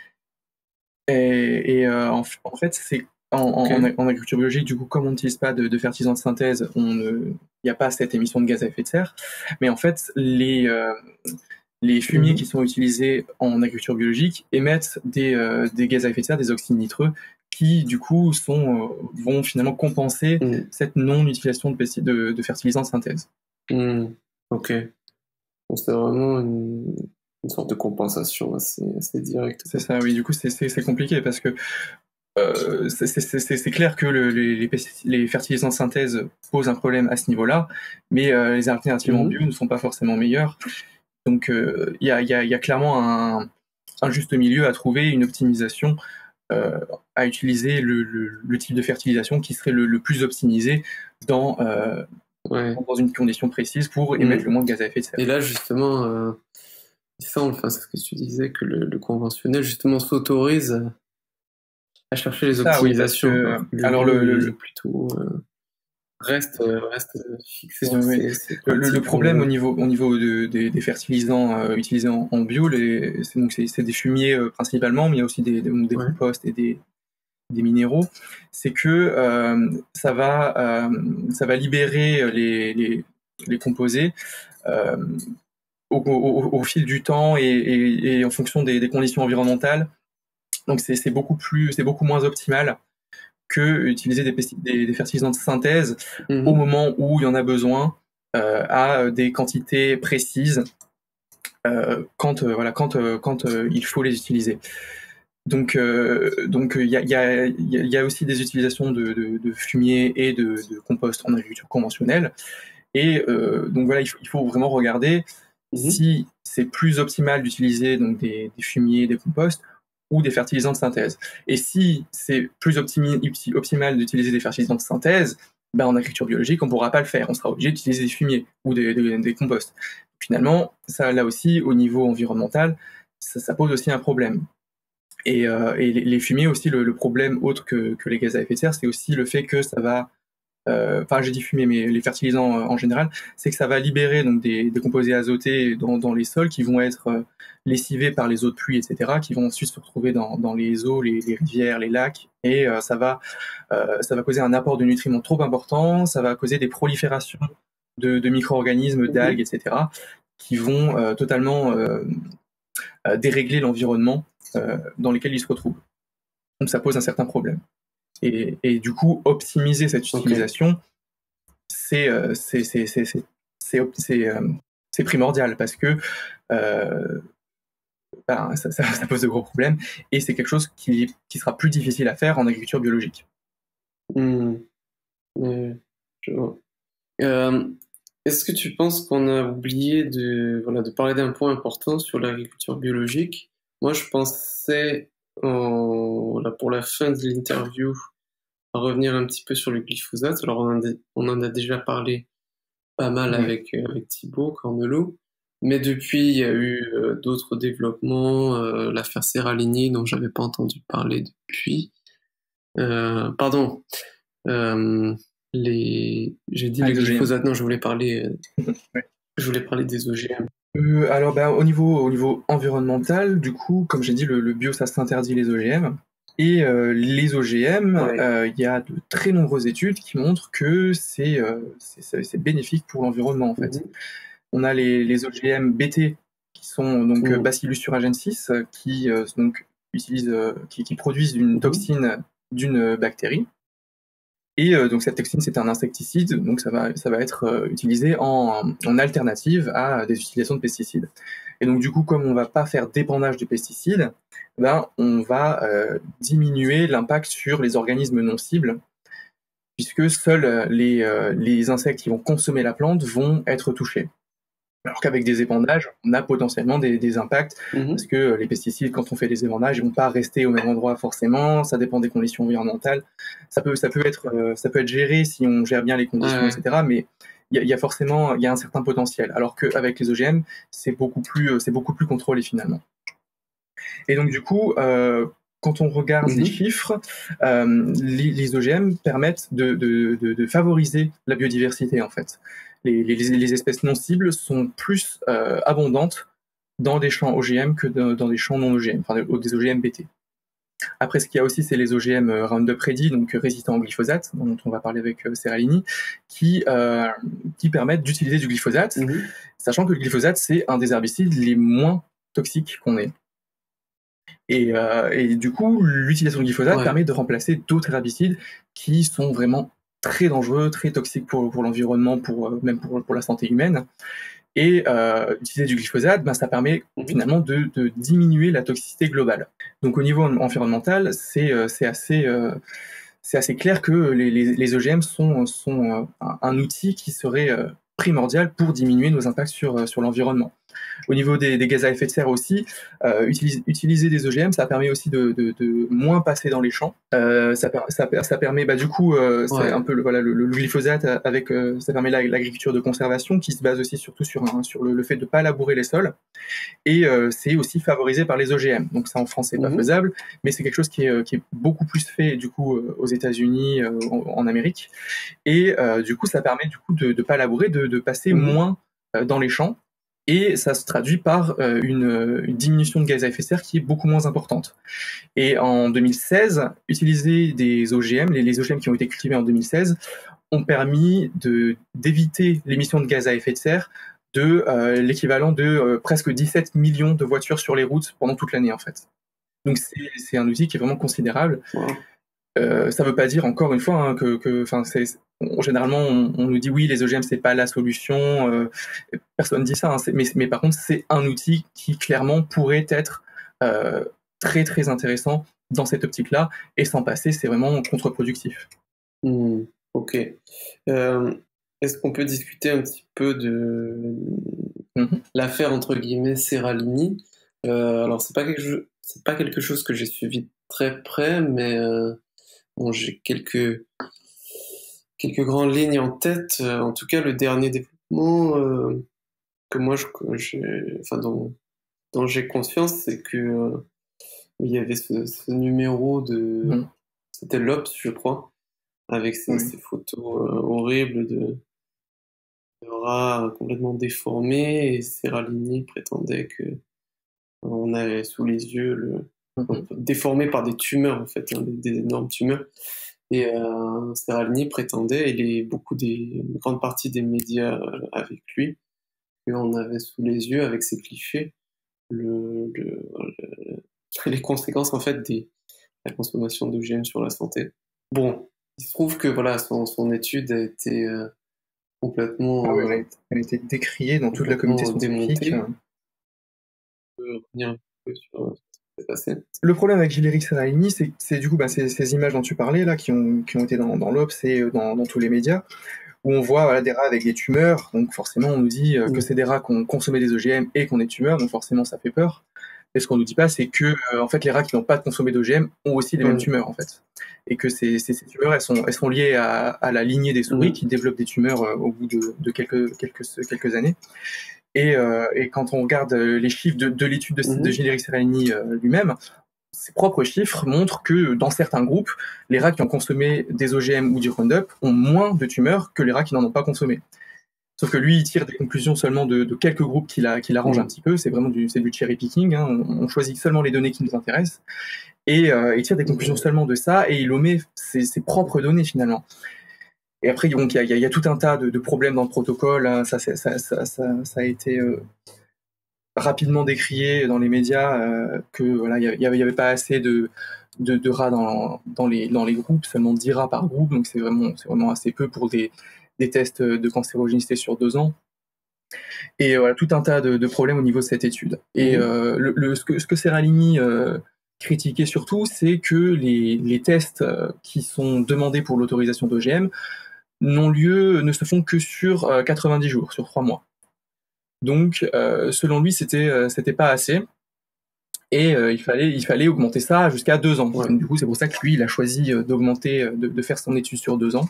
Et, et euh, en, en fait, c'est en, Ok. en, en agriculture biologique, du coup, comme on n'utilise pas de, de fertilisants de synthèse, on ne, il n'y a pas cette émission de gaz à effet de serre. Mais en fait, les, euh, les fumiers qui Mhm. sont utilisés en agriculture biologique émettent des, euh, des gaz à effet de serre, des oxydes nitreux, qui du coup sont, euh, vont finalement compenser Mhm. cette non-utilisation de, pestis- de, de fertilisants de synthèse. Mhm. Ok. Donc c'est vraiment une, une sorte de compensation assez, assez directe, C'est quoi. ça, oui. Du coup, c'est c'est- c'est compliqué parce que euh, c'est c'est- c'est- c'est clair que le- les, les pestis- les fertilisants de synthèse posent un problème à ce niveau-là, mais euh, les alternatives en bio Mhm. ne sont pas forcément meilleures. Donc, euh, il y, a, il y a- il y a clairement un, un juste milieu à trouver, une optimisation euh, à utiliser le, le- le type de fertilisation qui serait le, le plus optimisé dans, euh, Ouais. dans une condition précise pour émettre le Mhm. moins de gaz à effet de Et serre. là, justement, euh, il semble, enfin, c'est ce que tu disais, que le, le conventionnel, justement, s'autorise à chercher C'est les ça, oui, parce optimisations, que alors que le alors bio, le, il est le, plutôt, euh, reste, euh, reste fixé Oui, sur oui. ses, ses Le, le- le pratiques problème au convenues. niveau, au niveau de- des, des fertilisants euh, utilisés en, en bio, les- c'est donc c'est c'est des fumiers euh, principalement, mais il y a aussi des, des, donc des Ouais. composts et des, des minéraux. C'est que euh, ça va, euh, ça va libérer les, les, les composés euh, au, au- au fil du temps et, et- et en fonction des, des conditions environnementales. Donc c'est c'est beaucoup plus, c'est beaucoup moins optimal que utiliser des, pesti- des, des fertilisants de synthèse au Mhm. moment où il y en a besoin, euh, à des quantités précises, euh, quand, euh, voilà, quand, euh, quand euh, il faut les utiliser. Donc, euh, donc il y, a, y, a, y a aussi des utilisations de, de, de fumier et de, de compost en agriculture conventionnelle. Et euh, donc voilà, il faut, il faut vraiment regarder Mhm. si c'est plus optimal d'utiliser donc des, des fumiers, des composts ou des fertilisants de synthèse. Et si c'est plus optimi- opti- optimal d'utiliser des fertilisants de synthèse, ben en agriculture biologique, on ne pourra pas le faire. On sera obligé d'utiliser des fumiers ou des, des, des composts. Finalement, ça, là aussi, au niveau environnemental, ça, ça pose aussi un problème. Et, euh, et les, les fumiers aussi, le, le problème autre que, que les gaz à effet de serre, c'est aussi le fait que ça va euh, enfin j'ai dit fumier, mais les fertilisants euh, en général, c'est que ça va libérer donc des, des composés azotés dans, dans les sols qui vont être euh, lessivés par les eaux de pluie, et cetera, qui vont ensuite se retrouver dans, dans les eaux, les, les rivières, les lacs, et euh, ça va euh, ça va causer un apport de nutriments trop important, ça va causer des proliférations de, de micro-organismes, d'algues, Mhm. et cetera, qui vont euh, totalement euh, euh, dérégler l'environnement euh, dans lequel ils se retrouvent. Donc ça pose un certain problème. Et, et du coup, optimiser cette Ok. utilisation, c'est euh, c'est c'est c'est c'est c'est c'est, euh, c'est primordial parce que euh, ben, ça, ça, ça pose de gros problèmes et c'est quelque chose qui, qui sera plus difficile à faire en agriculture biologique. Mhm. Ouais, je vois. Euh, est-ce que tu penses qu'on a oublié de, voilà, de parler d'un point important sur l'agriculture biologique? Moi, je pensais en, là, pour la fin de l'interview, à revenir un petit peu sur le glyphosate. Alors, on en a, on en a déjà parlé pas mal Oui. avec, euh, avec Thibaut Cornelot, mais depuis, il y a eu euh, d'autres développements, euh, l'affaire Serralini, dont j'avais pas entendu parler depuis. Euh, pardon, euh, les... j'ai dit Ah, le les O G M. glyphosate, non, je voulais parler, euh, Ouais. je voulais parler des O G M. Euh, alors, bah, au niveau, au niveau environnemental, du coup, comme j'ai dit, le, le bio, ça s'interdit les O G M. Et euh, les O G M, il Ouais. euh, y a de très nombreuses études qui montrent que c'est euh, c'est c'est bénéfique pour l'environnement, en fait. Mhm. On a les, les O G M B T, qui sont donc Mhm. Bacillus thuringiensis, qui, euh, donc, utilisent, euh, qui, qui produisent une Mhm. toxine d'une bactérie. Et euh, donc cette toxine, c'est un insecticide, donc ça va, ça va être euh, utilisé en, en alternative à des utilisations de pesticides. Et donc du coup, comme on va pas faire d'épandage de pesticides, ben, on va euh, diminuer l'impact sur les organismes non cibles, puisque seuls les, euh, les insectes qui vont consommer la plante vont être touchés. Alors qu'avec des épandages, on a potentiellement des, des impacts, Mhm. parce que les pesticides, quand on fait des épandages, ils vont pas rester au même endroit forcément, ça dépend des conditions environnementales. Ça peut, ça peut, être, euh, ça peut être géré si on gère bien les conditions, Ouais. et cetera. Mais il y, a, y a forcément il y a un certain potentiel. Alors qu'avec les O G M, c'est beaucoup plus, c'est beaucoup plus contrôlé finalement. Et donc du coup, euh, quand on regarde Mhm. les chiffres, euh, les, les O G M permettent de, de, de, de favoriser la biodiversité en fait. Les, les, les espèces non cibles sont plus euh, abondantes dans des champs O G M que de, dans des champs non O G M, enfin des O G M B T. Après, ce qu'il y a aussi, c'est les O G M Roundup Ready, donc résistants au glyphosate, dont on va parler avec euh, Serralini, qui, euh, qui permettent d'utiliser du glyphosate, Mhm. sachant que le glyphosate, c'est un des herbicides les moins toxiques qu'on ait. Et, euh, et du coup, l'utilisation de glyphosate Ouais. permet de remplacer d'autres herbicides qui sont vraiment très dangereux, très toxiques pour, pour l'environnement, pour, euh, même pour, pour la santé humaine. Et euh, utiliser du glyphosate, ben, ça permet Mhm. finalement de, de diminuer la toxicité globale. Donc au niveau environnemental, c'est euh, c'est assez, euh, c'est assez clair que les, les, les O G M sont, sont euh, un, un outil qui serait euh, primordial pour diminuer nos impacts sur, sur l'environnement. Au niveau des, des gaz à effet de serre aussi, euh, utiliser, utiliser des O G M, ça permet aussi de, de, de moins passer dans les champs. Euh, ça, ça, ça permet, bah, du coup, euh, c'est Ouais. un peu le, voilà, le, le glyphosate avec, euh, ça permet l'agriculture de conservation qui se base aussi surtout sur, un, sur le, le fait de ne pas labourer les sols. Et euh, c'est aussi favorisé par les O G M. Donc ça en France c'est pas Mhm. faisable, mais c'est quelque chose qui est, qui est beaucoup plus fait du coup euh, aux États-Unis, euh, en, en Amérique. Et euh, du coup ça permet du coup de ne pas labourer, de, de passer Mhm. moins euh, dans les champs. Et ça se traduit par euh, une, une diminution de gaz à effet de serre qui est beaucoup moins importante. Et en deux mille seize, utiliser des O G M, les, les O G M qui ont été cultivés en deux mille seize, ont permis de, d'éviter l'émission de gaz à effet de serre de euh, l'équivalent de euh, presque dix-sept millions de voitures sur les routes pendant toute l'année en fait. Donc c'est, c'est un outil qui est vraiment considérable. Wow. Euh, ça ne veut pas dire encore une fois hein, que, que c'est, on, généralement on, on nous dit oui les O G M c'est pas la solution, euh, personne dit ça, hein, mais, mais par contre c'est un outil qui clairement pourrait être euh, très très intéressant dans cette optique-là, et sans passer c'est vraiment contre-productif. Mmh, ok. Euh, est-ce qu'on peut discuter un petit peu de Mm-hmm. l'affaire entre guillemets Serralini? Euh, alors c'est pas quelque chose, c'est pas quelque chose que j'ai suivi de très près, mais euh, bon, j'ai quelques quelques grandes lignes en tête. Euh, en tout cas, le dernier développement euh, que moi je, que j'ai, enfin dont, dont j'ai conscience, c'est que euh, il y avait ce, ce numéro de, Mm-hmm. c'était l'Obs, je crois, avec ces, Oui. ces photos euh, horribles de de rats complètement déformés, et Serralini prétendait que euh, on avait sous les yeux le Mm-hmm. déformé par des tumeurs en fait, hein, des, des énormes tumeurs. Et euh, Serralini prétendait, et les, beaucoup des, une grande partie des médias euh, avec lui, qu'on avait sous les yeux avec ces clichés le, le, le, les conséquences en fait des la consommation d'O G M sur la santé. Bon, il se trouve que voilà son, son étude a été euh, complètement Ah ouais, elle a euh, été, elle a été décriée dans toute la communauté complètement scientifique. démonté. On peut revenir un peu sur euh, ce qui s'est passé. Le problème avec Gilles-Éric Serralini, c'est, c'est du coup bah, ces, ces images dont tu parlais, là, qui ont, qui ont été dans, dans l'Obs et dans, dans tous les médias, où on voit voilà, des rats avec des tumeurs. Donc forcément, on nous dit euh, que Mm. c'est des rats qui ont consommé des O G M et qui ont des tumeurs, donc forcément, ça fait peur. Et ce qu'on nous dit pas, c'est que euh, en fait, les rats qui n'ont pas consommé d'O G M ont aussi les mmh. mêmes tumeurs, en fait. Et que ces, ces, ces tumeurs, elles sont, elles sont liées à, à la lignée des souris mmh. qui développent des tumeurs euh, au bout de, de quelques, quelques, quelques années. Et, euh, et quand on regarde les chiffres de, de l'étude de, mmh. de Gilles Seralini euh, lui-même, ses propres chiffres montrent que dans certains groupes, les rats qui ont consommé des O G M ou du Roundup ont moins de tumeurs que les rats qui n'en ont pas consommé. Sauf que lui, il tire des conclusions seulement de, de quelques groupes qu'il qu'il arrange mmh. un petit peu. C'est vraiment du, c'est du cherry picking. Hein. On, on choisit seulement les données qui nous intéressent. Et euh, il tire des conclusions seulement de ça et il omet ses, ses propres données finalement. Et après, donc, il y, y, y a tout un tas de, de problèmes dans le protocole. Hein. Ça, ça, ça, ça, ça a été euh, rapidement décrié dans les médias euh, que voilà, il n'y avait, avait pas assez de, de, de rats dans, dans, les, dans les groupes, seulement dix rats par groupe. Donc c'est vraiment, c'est vraiment assez peu pour des des tests de cancérogénicité sur deux ans. Et voilà, tout un tas de, de problèmes au niveau de cette étude. Et mmh. euh, le, le, ce que, ce que Seralini euh, critiquait surtout, c'est que les, les tests qui sont demandés pour l'autorisation d'O G M n'ont lieu, ne se font que sur euh, quatre-vingt-dix jours, sur trois mois. Donc, euh, selon lui, c'était euh, c'était pas assez. Et euh, il, fallait, il fallait augmenter ça jusqu'à deux ans. Ouais. Donc, du coup, c'est pour ça que lui, il a choisi d'augmenter, de, de faire son étude sur deux ans.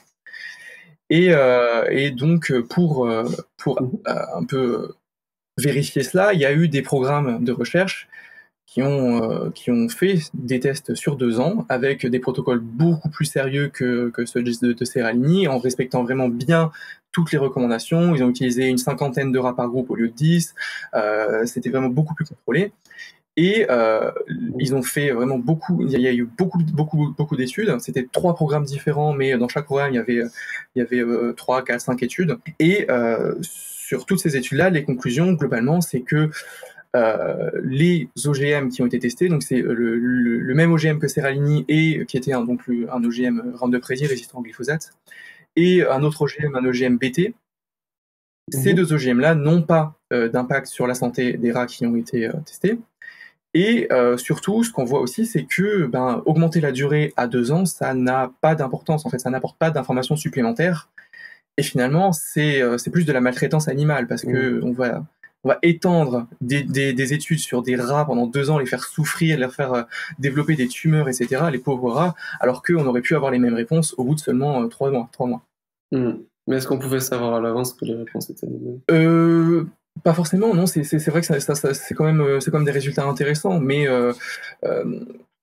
Et, euh, et donc, pour, pour euh, un peu vérifier cela, il y a eu des programmes de recherche qui ont, euh, qui ont fait des tests sur deux ans avec des protocoles beaucoup plus sérieux que, que ceux de, de Seralini, en respectant vraiment bien toutes les recommandations. Ils ont utilisé une cinquantaine de rats par groupe au lieu de dix. Euh, C'était vraiment beaucoup plus contrôlé. Et euh, ils ont fait vraiment beaucoup, il y a eu beaucoup, beaucoup, beaucoup d'études. C'était trois programmes différents, mais dans chaque programme, il y avait, il y avait euh, trois, quatre, cinq études. Et euh, sur toutes ces études-là, les conclusions, globalement, c'est que euh, les O G M qui ont été testés, donc c'est le, le, le même O G M que Seralini et qui était un, donc le, un O G M Roundup Ready résistant au glyphosate, et un autre O G M, un O G M B T. Mmh. Ces deux O G M-là n'ont pas euh, d'impact sur la santé des rats qui ont été euh, testés. Et euh, surtout, ce qu'on voit aussi, c'est que ben, augmenter la durée à deux ans, ça n'a pas d'importance. En fait, ça n'apporte pas d'informations supplémentaires. Et finalement, c'est euh, c'est plus de la maltraitance animale parce que mmh. on va on va étendre des, des, des études sur des rats pendant deux ans, les faire souffrir, les faire euh, développer des tumeurs, et cetera. Les pauvres rats, alors qu'on aurait pu avoir les mêmes réponses au bout de seulement euh, trois mois. Trois mois. Mmh. Mais est-ce qu'on pouvait savoir à l'avance que les réponses étaient les mêmes ? euh, Pas forcément, non. C'est, c'est, c'est vrai que ça, ça, ça, c'est quand même, c'est quand même des résultats intéressants, mais euh, euh,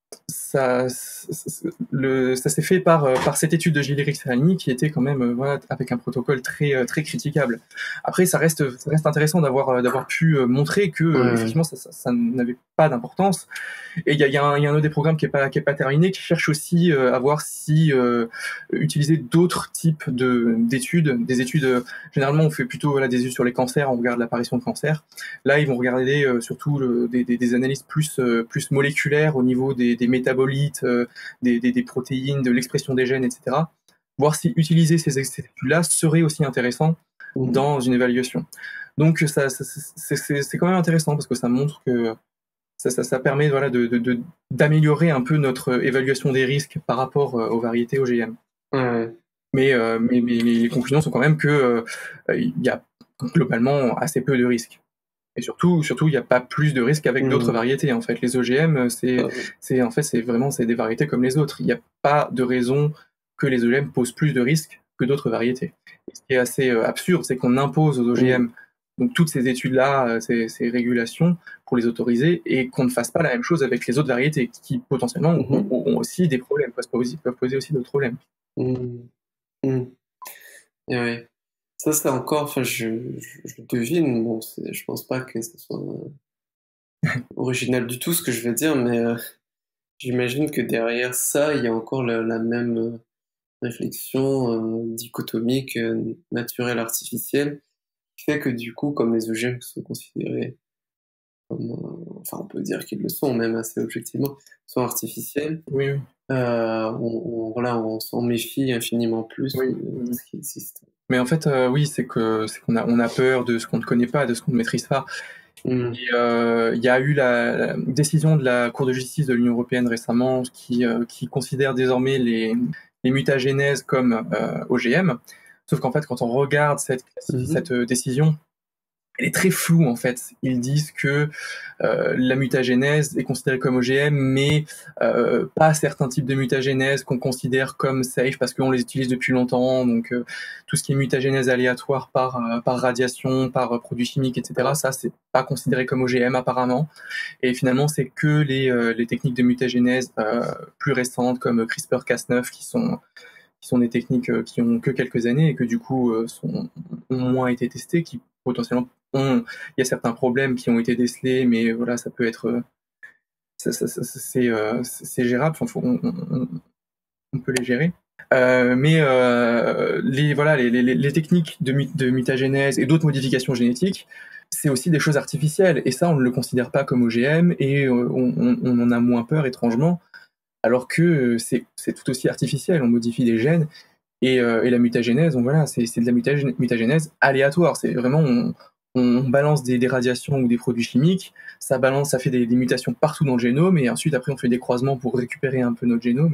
ça, le, ça s'est fait par, par cette étude de Gilles Seralini qui était quand même voilà, avec un protocole très, très critiquable. Après, ça reste, ça reste intéressant d'avoir, d'avoir pu montrer que ouais. effectivement ça, ça, ça n'avait pas d'importance. Et il y a, y, a y a un autre des programmes qui n'est pas, qui est pas terminé, qui cherche aussi euh, à voir si euh, utiliser d'autres types de, d'études. Des études, euh, généralement, on fait plutôt voilà, des études sur les cancers, on regarde l'apparition de cancers. Là, ils vont regarder euh, surtout le, des, des, des analyses plus, euh, plus moléculaires au niveau des, des métabolites, euh, des, des, des protéines, de l'expression des gènes, et cetera. Voir si utiliser ces études-là serait aussi intéressant mmh. dans une évaluation. Donc, ça, ça, c'est, c'est, c'est quand même intéressant parce que ça montre que Ça, ça, ça permet voilà, de, de, de, d'améliorer un peu notre évaluation des risques par rapport euh, aux variétés O G M. Ouais. Mais, euh, mais, mais les conclusions sont quand même qu'il euh, y a globalement assez peu de risques. Et surtout, surtout, il n'y a pas plus de risques avec mmh. d'autres variétés. En fait, les O G M, c'est, ouais. c'est en fait, c'est vraiment c'est des variétés comme les autres. Il n'y a pas de raison que les O G M posent plus de risques que d'autres variétés. Et ce qui est assez euh, absurde, c'est qu'on impose aux O G M mmh. donc toutes ces études-là, ces, ces régulations pour les autoriser et qu'on ne fasse pas la même chose avec les autres variétés qui potentiellement mmh. ont, ont aussi des problèmes, peuvent poser, peuvent poser aussi d'autres problèmes. Mmh. Mmh. Et ouais. Ça, c'est encore, enfin, je, je, je devine, bon, c'est, je pense pas que ce soit euh, original du tout ce que je vais dire, mais euh, j'imagine que derrière ça, il y a encore la, la même euh, réflexion euh, dichotomique, euh, naturelle-artificielle, qui fait que du coup, comme les O G M sont considérés comme, euh, enfin, on peut dire qu'ils le sont, même assez objectivement, sont artificiels, oui, oui. Euh, on, on, voilà, on s'en méfie infiniment plus oui. de ce qui existe. Mais en fait, euh, oui, c'est, que, c'est qu'on a, on a peur de ce qu'on ne connaît pas, de ce qu'on ne maîtrise pas. Mm. Il euh, y a eu la, la décision de la Cour de justice de l'Union européenne récemment qui, euh, qui considère désormais les, les mutagénèses comme euh, O G M. Sauf qu'en fait, quand on regarde cette, mm-hmm. cette décision, elle est très floue en fait. Ils disent que euh, la mutagénèse est considérée comme O G M, mais euh, pas certains types de mutagénèse qu'on considère comme safe parce qu'on les utilise depuis longtemps. Donc euh, tout ce qui est mutagénèse aléatoire par euh, par radiation, par euh, produits chimiques, et cetera. Ça c'est pas considéré comme O G M apparemment. Et finalement c'est que les euh, les techniques de mutagénèse euh, plus récentes comme CRISPR Cas neuf qui sont qui sont des techniques euh, qui ont que quelques années et que du coup euh, sont, ont moins été testées, qui potentiellement ont, il y a certains problèmes qui ont été décelés, mais voilà, ça peut être, euh, ça, ça, ça, c'est, euh, c'est gérable, enfin, faut, on, on, on peut les gérer. Euh, mais euh, les, voilà, les, les, les techniques de, de mutagénèse et d'autres modifications génétiques, c'est aussi des choses artificielles, et ça, on ne le considère pas comme O G M, et euh, on, on, on en a moins peur, étrangement, alors que c'est, c'est tout aussi artificiel, on modifie des gènes, et, euh, et la mutagénèse, donc voilà, c'est, c'est de la mutagénèse, mutagénèse aléatoire, c'est vraiment, on, on balance des, des radiations ou des produits chimiques, ça balance, ça fait des, des mutations partout dans le génome, et ensuite après on fait des croisements pour récupérer un peu notre génome,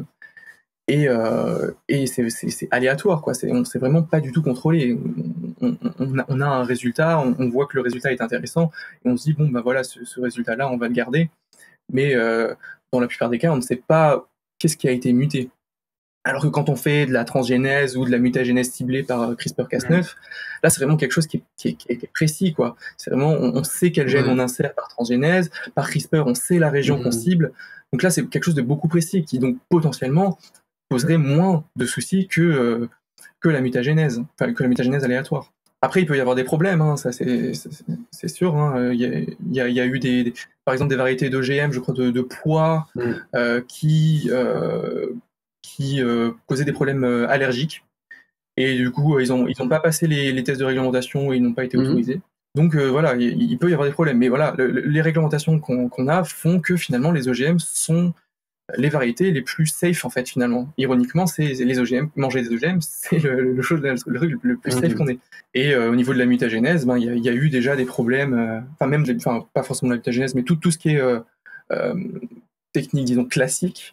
et, euh, et c'est, c'est, c'est aléatoire, quoi, c'est, on s'est vraiment pas du tout contrôlé, on, on, on, a, on a un résultat, on, on voit que le résultat est intéressant, et on se dit, bon, ben voilà, ce, ce résultat-là, on va le garder, mais euh, dans la plupart des cas, on ne sait pas qu'est-ce qui a été muté. Alors que quand on fait de la transgénèse ou de la mutagénèse ciblée par CRISPR Cas neuf, mmh. là c'est vraiment quelque chose qui est, qui est, qui est précis, quoi. C'est vraiment, on, on sait quel gène ouais. on insère par transgénèse, par CRISPR on sait la région mmh. qu'on cible. Donc là c'est quelque chose de beaucoup précis qui donc potentiellement poserait moins de soucis que euh, que la mutagénèse, enfin que la mutagénèse aléatoire. Après, il peut y avoir des problèmes, hein, ça c'est, c'est, c'est sûr. Hein. Il, y a, il, y a, il y a eu des, des, par exemple des variétés d'O G M, je crois, de, de pois mmh. euh, qui euh, qui euh, causaient des problèmes euh, allergiques. Et du coup, euh, ils n'ont ils ont pas passé les, les tests de réglementation et ils n'ont pas été mmh. autorisés. Donc euh, voilà, il, il peut y avoir des problèmes. Mais voilà, le, les réglementations qu'on, qu'on a font que finalement les O G M sont les variétés les plus safe en fait finalement. Ironiquement, c'est les O G M, manger des O G M, c'est le, le, chose, le, le, le plus safe mmh. qu'on ait. Et euh, au niveau de la mutagénèse, ben il y, y a eu déjà des problèmes, enfin euh, même, enfin pas forcément la mutagénèse, mais tout, tout ce qui est euh, euh, technique, disons classique.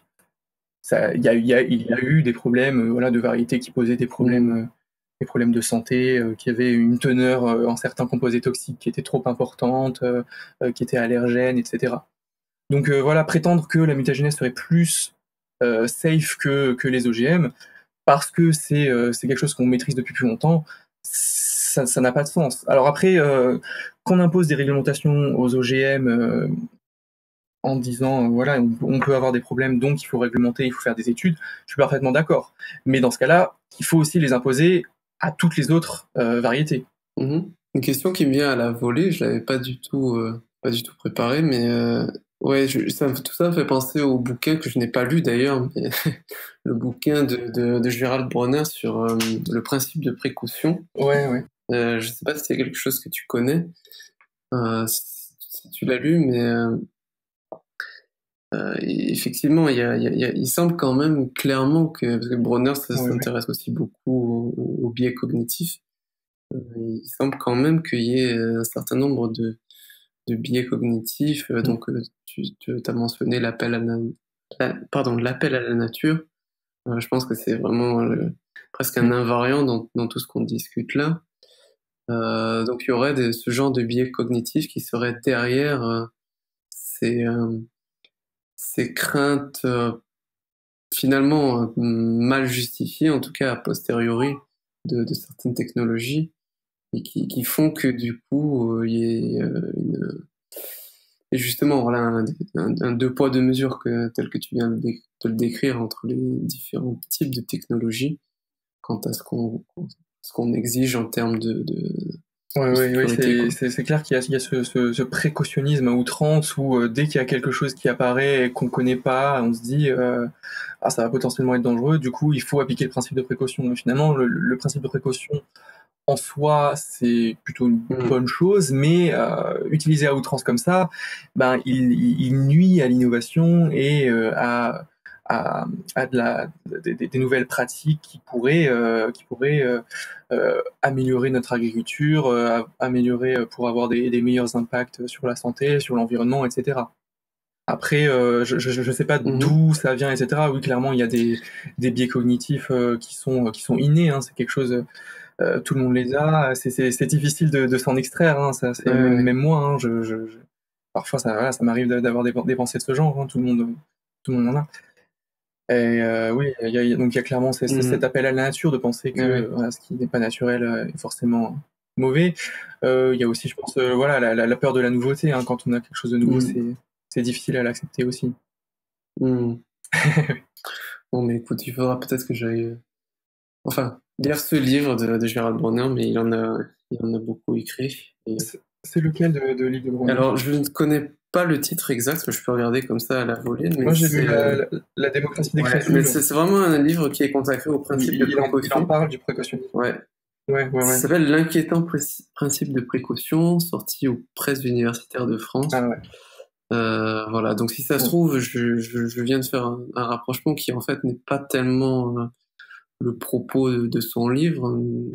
Ça, y a, y a, il y a eu des problèmes euh, voilà, de variétés qui posaient des problèmes, mmh. euh, des problèmes de santé, euh, qui avaient une teneur euh, en certains composés toxiques qui était trop importante, euh, euh, qui étaient allergènes, et cetera. Donc euh, voilà, prétendre que la mutagénèse serait plus euh, safe que, que les O G M, parce que c'est, euh, c'est quelque chose qu'on maîtrise depuis plus longtemps, ça, ça n'a pas de sens. Alors après, euh, qu'on impose des réglementations aux O G M euh, en disant, euh, voilà, on, on peut avoir des problèmes, donc il faut réglementer, il faut faire des études, je suis parfaitement d'accord. Mais dans ce cas-là, il faut aussi les imposer à toutes les autres euh, variétés. Mmh. Une question qui me vient à la volée, je l'avais pas du tout, euh, pas du tout préparée, mais euh, ouais, je, ça, tout ça me fait penser au bouquin que je n'ai pas lu d'ailleurs, mais le bouquin de, de, de Gerald Bronner sur euh, le principe de précaution. Ouais, ouais. Euh, je sais pas si c'est quelque chose que tu connais, euh, si, si tu l'as lu, mais euh, euh, effectivement, il, y a, il, y a, il semble quand même clairement que, parce que Bronner ça, ouais, s'intéresse ouais. aussi beaucoup aux, aux biais cognitifs, euh, il semble quand même qu'il y ait un certain nombre de, de biais cognitifs, euh, mmh. donc euh, tu, tu as mentionné l'appel à la, la, pardon, l'appel à la nature. Euh, je pense que c'est vraiment euh, presque un invariant dans, dans tout ce qu'on discute là. Euh, donc il y aurait des, ce genre de biais cognitifs qui seraient derrière euh, ces, euh, ces craintes euh, finalement euh, mal justifiées, en tout cas a posteriori, de, de certaines technologies, et qui, qui font que du coup il euh, y ait euh, une... Et justement, voilà, un, un, un deux poids deux mesures que, tel que tu viens de, dé, de le décrire entre les différents types de technologies, quant à ce qu'on, ce qu'on exige en termes de, de Ouais, ouais, ouais, c'est, c'est, c'est clair qu'il y a, il y a ce, ce, ce précautionnisme à outrance où euh, dès qu'il y a quelque chose qui apparaît et qu'on connaît pas, on se dit euh, ah ça va potentiellement être dangereux. Du coup, il faut appliquer le principe de précaution. Mais finalement, le, le principe de précaution en soi, c'est plutôt une mmh. bonne chose, mais euh, utilisé à outrance comme ça, ben il, il nuit à l'innovation et euh, à à, à de la, des, des nouvelles pratiques qui pourraient, euh, qui pourraient euh, euh, améliorer notre agriculture, euh, améliorer euh, pour avoir des, des meilleurs impacts sur la santé, sur l'environnement, et cetera. Après, euh, je je sais pas mmh. d'où ça vient, et cetera. Oui, clairement, il y a des, des biais cognitifs euh, qui sont qui sont innés. Hein, c'est quelque chose euh, tout le monde les a. C'est, c'est, c'est difficile de, de s'en extraire. Hein, ça, c'est, Ouais, même, ouais. même moi, hein, je, je, je- parfois ça, voilà, ça m'arrive d'avoir des, des pensées de ce genre. Hein, tout le monde, tout le monde en a. Et euh, oui, il y a, donc il y a clairement c'est, c'est Mhm. cet appel à la nature de penser que Ouais, ouais. voilà, ce qui n'est pas naturel euh, est forcément mauvais. Euh, Il y a aussi, je pense, euh, voilà, la, la, la peur de la nouveauté. Hein, quand on a quelque chose de nouveau, Mhm. c'est, c'est difficile à l'accepter aussi. Mhm. Bon, mais écoute, il faudra peut-être que j'aille, euh, enfin, lire ce livre de, de Gérald Bronner, mais il en a, il en a beaucoup écrit. Et... C'est, c'est lequel de, de livre de Bronner? Alors, je ne connais pas le titre exact, je peux regarder comme ça à la volée, mais Moi, j'ai lu c'est, la, euh, la, la démocratie des ouais, crédules. mais c'est c'est vraiment un livre qui est consacré au Il, principe de il, en, il en précaution. parle du précautionnisme. Ouais. Ouais, ouais, Ça ouais. s'appelle L'inquiétant Pré- principe de précaution, sorti aux presses universitaires de France. Ah ouais. Euh, voilà, donc si ça se Ouais. trouve, je, je, je viens de faire un, un rapprochement qui en fait n'est pas tellement euh, le propos de, de son livre.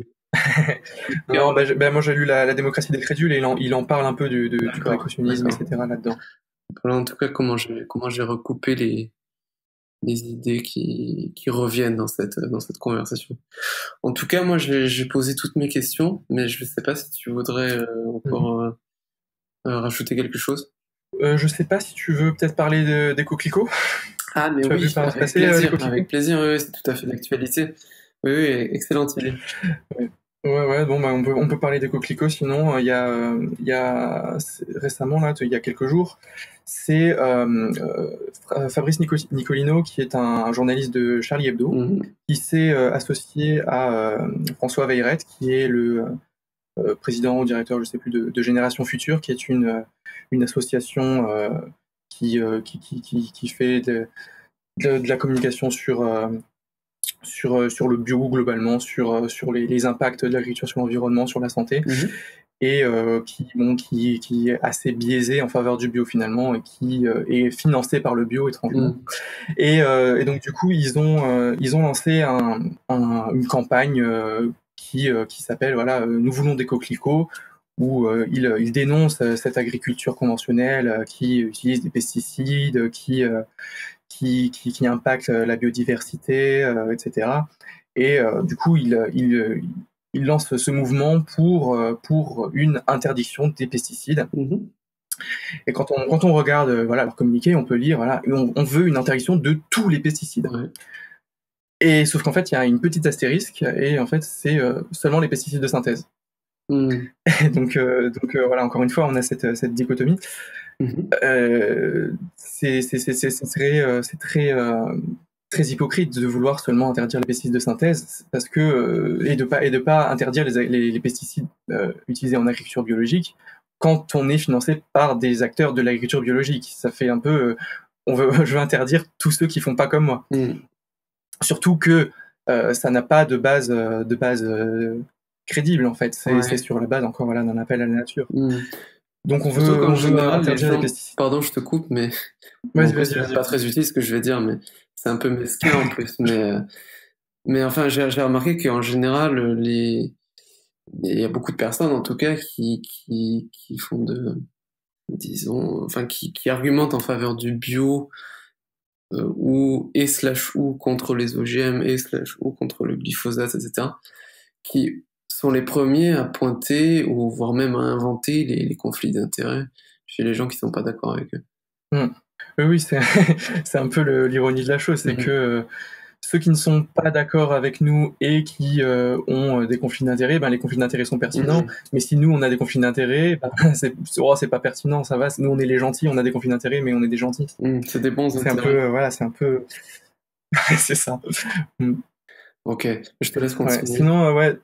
Non, bah, je- bah, moi j'ai lu la, la démocratie des crédules et il en, il en parle un peu du, de- du D'accord, précautionnisme, d'accord. et cetera là-dedans. Voilà en tout cas comment j'ai comment j'ai recoupé les, les idées qui, qui reviennent dans cette, dans cette conversation. En tout cas, moi j'ai j'ai posé toutes mes questions, mais je ne sais pas si tu voudrais euh, encore euh, euh, rajouter quelque chose. Euh, je sais pas si tu veux peut-être parler de, des coquelicots. Ah, mais Tu as vu oui, par- avec passer euh, les plaisir, coquelicots? avec plaisir, oui, oui, c'est tout à fait d'actualité. Oui, oui, excellente idée. Ouais. Ouais, ouais, bon, bah, on peut, on peut parler des coquelicots, sinon, euh, il y a, euh, il y a c'est- récemment, là, il y a quelques jours, c'est euh, euh, Fra- Fabrice Nico- Nicolino, qui est un, un journaliste de Charlie Hebdo, Mhm. qui s'est euh, associé à euh, François Veillerette, qui est le euh, président ou directeur, je sais plus, de, de Génération Future, qui est une, euh, une association euh, qui, euh, qui, qui, qui, qui fait de, de, de la communication sur, euh, sur, euh, sur le bio globalement, sur, euh, sur les, les impacts de l'agriculture sur l'environnement, sur la santé, Mhm. et euh, qui, bon, qui, qui est assez biaisé en faveur du bio finalement, et qui euh, est financé par le bio étrangement. Mhm. Et, euh, et donc du coup, ils ont, euh, ils ont lancé un, un, une campagne euh, qui, euh, qui s'appelle voilà, euh, Nous voulons des coquelicots, où euh, ils, ils dénoncent euh, cette agriculture conventionnelle euh, qui utilise des pesticides, qui, euh, qui, qui, qui impacte la biodiversité, euh, et cetera. Et euh, du coup, ils, ils, ils lancent ce mouvement pour, euh, pour une interdiction des pesticides. Mhm. Et quand on, quand on regarde euh, voilà, leur communiqué, on peut lire voilà, on, on veut une interdiction de tous les pesticides. Ouais. Et sauf qu'en fait, il y a une petite astérisque, et en fait, c'est euh, seulement les pesticides de synthèse. Mhm. Et donc, euh, donc euh, voilà, encore une fois, on a cette, cette dichotomie. Mhm. Euh, c'est c'est- c'est- c'est- c'est très, euh, c'est très, euh, très hypocrite de vouloir seulement interdire les pesticides de synthèse, parce que euh, et de pas et de pas interdire les, les, les pesticides euh, utilisés en agriculture biologique quand on est financé par des acteurs de l'agriculture biologique. Ça fait un peu, euh, on veut, je veux interdire tous ceux qui font pas comme moi. Mhm. Surtout que euh, ça n'a pas de base, euh, de base euh, crédible en fait. C'est Ouais. c'est sur la base encore voilà d'un appel à la nature. Mhm. Donc on Surtout veut, qu'en on veut général, les interdire les gens, pesticides. pardon, je te coupe, mais Vas-y, en plus, vas-y, c'est vas-y. pas très utile ce que je vais dire, mais c'est un peu mesquin en plus. Mais, euh, mais enfin, j'ai j'ai remarqué qu'en général, les, il y a beaucoup de personnes, en tout cas, qui, qui, qui font de, disons, enfin, qui, qui argumentent en faveur du bio, euh, ou, et slash ou contre les O G M, et slash ou contre le glyphosate, et cetera, qui sont les premiers à pointer, ou voire même à inventer les, les conflits d'intérêts chez les gens qui sont pas d'accord avec eux. Mm. Oui, oui, c'est c'est un peu le- l'ironie de la chose, c'est Mhm. que euh, ceux qui ne sont pas d'accord avec nous et qui euh, ont euh, des conflits d'intérêts, ben, les conflits d'intérêts sont pertinents. Mhm. Mais si nous on a des conflits d'intérêts, ben, c'est oh, c'est pas pertinent, ça va. Nous on est les gentils, on a des conflits d'intérêts, mais on est des gentils. Mhm. C'est des bons C'est un peu, intérêts. euh, voilà, c'est un peu, c'est ça. Mm. Ok, je te laisse Ouais. continuer. Sinon, euh, ouais,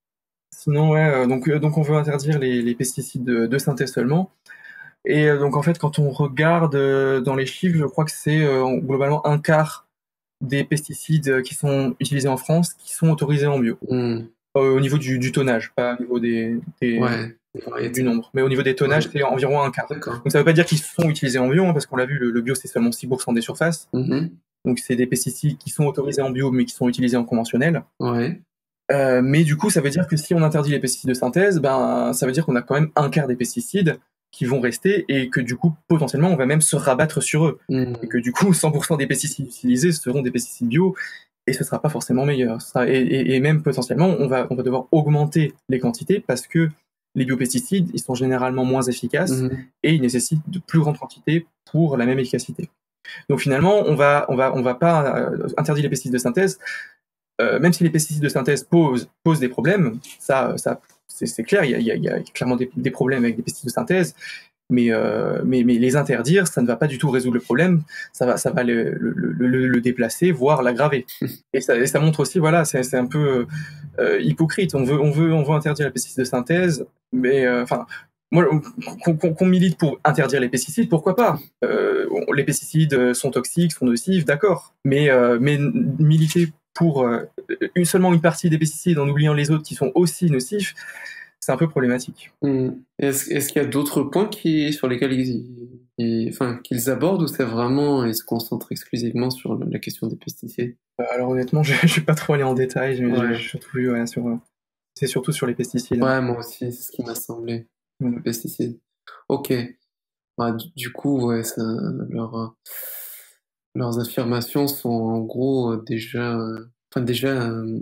sinon, ouais, euh, donc, euh, donc on veut interdire les, les pesticides de, de synthèse seulement. Et euh, donc en fait, quand on regarde euh, dans les chiffres, je crois que c'est euh, globalement un quart des pesticides euh, qui sont utilisés en France qui sont autorisés en bio. Mhm. Euh, au niveau du, du tonnage, pas au niveau des, des, Ouais, des du variétés. nombre. Mais au niveau des tonnages, Ouais. c'est environ un quart. D'accord. Donc ça veut pas dire qu'ils sont utilisés en bio, hein, parce qu'on l'a vu, le, le bio c'est seulement six pour cent des surfaces. Mhm. Donc c'est des pesticides qui sont autorisés en bio, mais qui sont utilisés en conventionnel. Ouais. Euh, mais du coup, ça veut dire que si on interdit les pesticides de synthèse, ben, ça veut dire qu'on a quand même un quart des pesticides qui vont rester et que du coup, potentiellement, on va même se rabattre sur eux. Mhm. Et que du coup, cent pour cent des pesticides utilisés seront des pesticides bio. et ce sera pas forcément meilleur. Ça, et, et, et même potentiellement, on va, on va devoir augmenter les quantités parce que les biopesticides, ils sont généralement moins efficaces Mmh. et ils nécessitent de plus grandes quantités pour la même efficacité. Donc finalement, on va, on va, on va pas euh, interdire les pesticides de synthèse, euh, même si les pesticides de synthèse posent, posent des problèmes. Ça, ça c'est, c'est clair, il y a, il y a, il y a clairement des, des problèmes avec des pesticides de synthèse. Mais, euh, mais, mais les interdire, ça ne va pas du tout résoudre le problème, ça va, ça va le, le, le, le déplacer, voire l'aggraver. Et ça, et ça montre aussi, voilà, c'est, c'est un peu euh, hypocrite. On veut, on, veut, on veut interdire les pesticides de synthèse, mais enfin, euh, moi, qu'on, qu'on, qu'on milite pour interdire les pesticides, pourquoi pas euh, Les pesticides sont toxiques, sont nocifs, d'accord. Mais, euh, mais militer pour euh, une, seulement une partie des pesticides en oubliant les autres qui sont aussi nocifs, c'est un peu problématique. Mmh. Est-ce, est-ce qu'il y a d'autres points qui, sur lesquels ils, ils, enfin, qu'ils abordent, ou c'est vraiment, ils se concentrent exclusivement sur la question des pesticides? Alors honnêtement, je ne suis pas trop allé en détail, mais ouais. j'ai surtout vu ouais, sur, c'est surtout sur les pesticides. Ouais, moi aussi, c'est ce qui m'a semblé, mmh. les pesticides. Ok. Bah, du, du coup, ouais, ça, leur, leurs affirmations sont en gros déjà, enfin déjà, euh,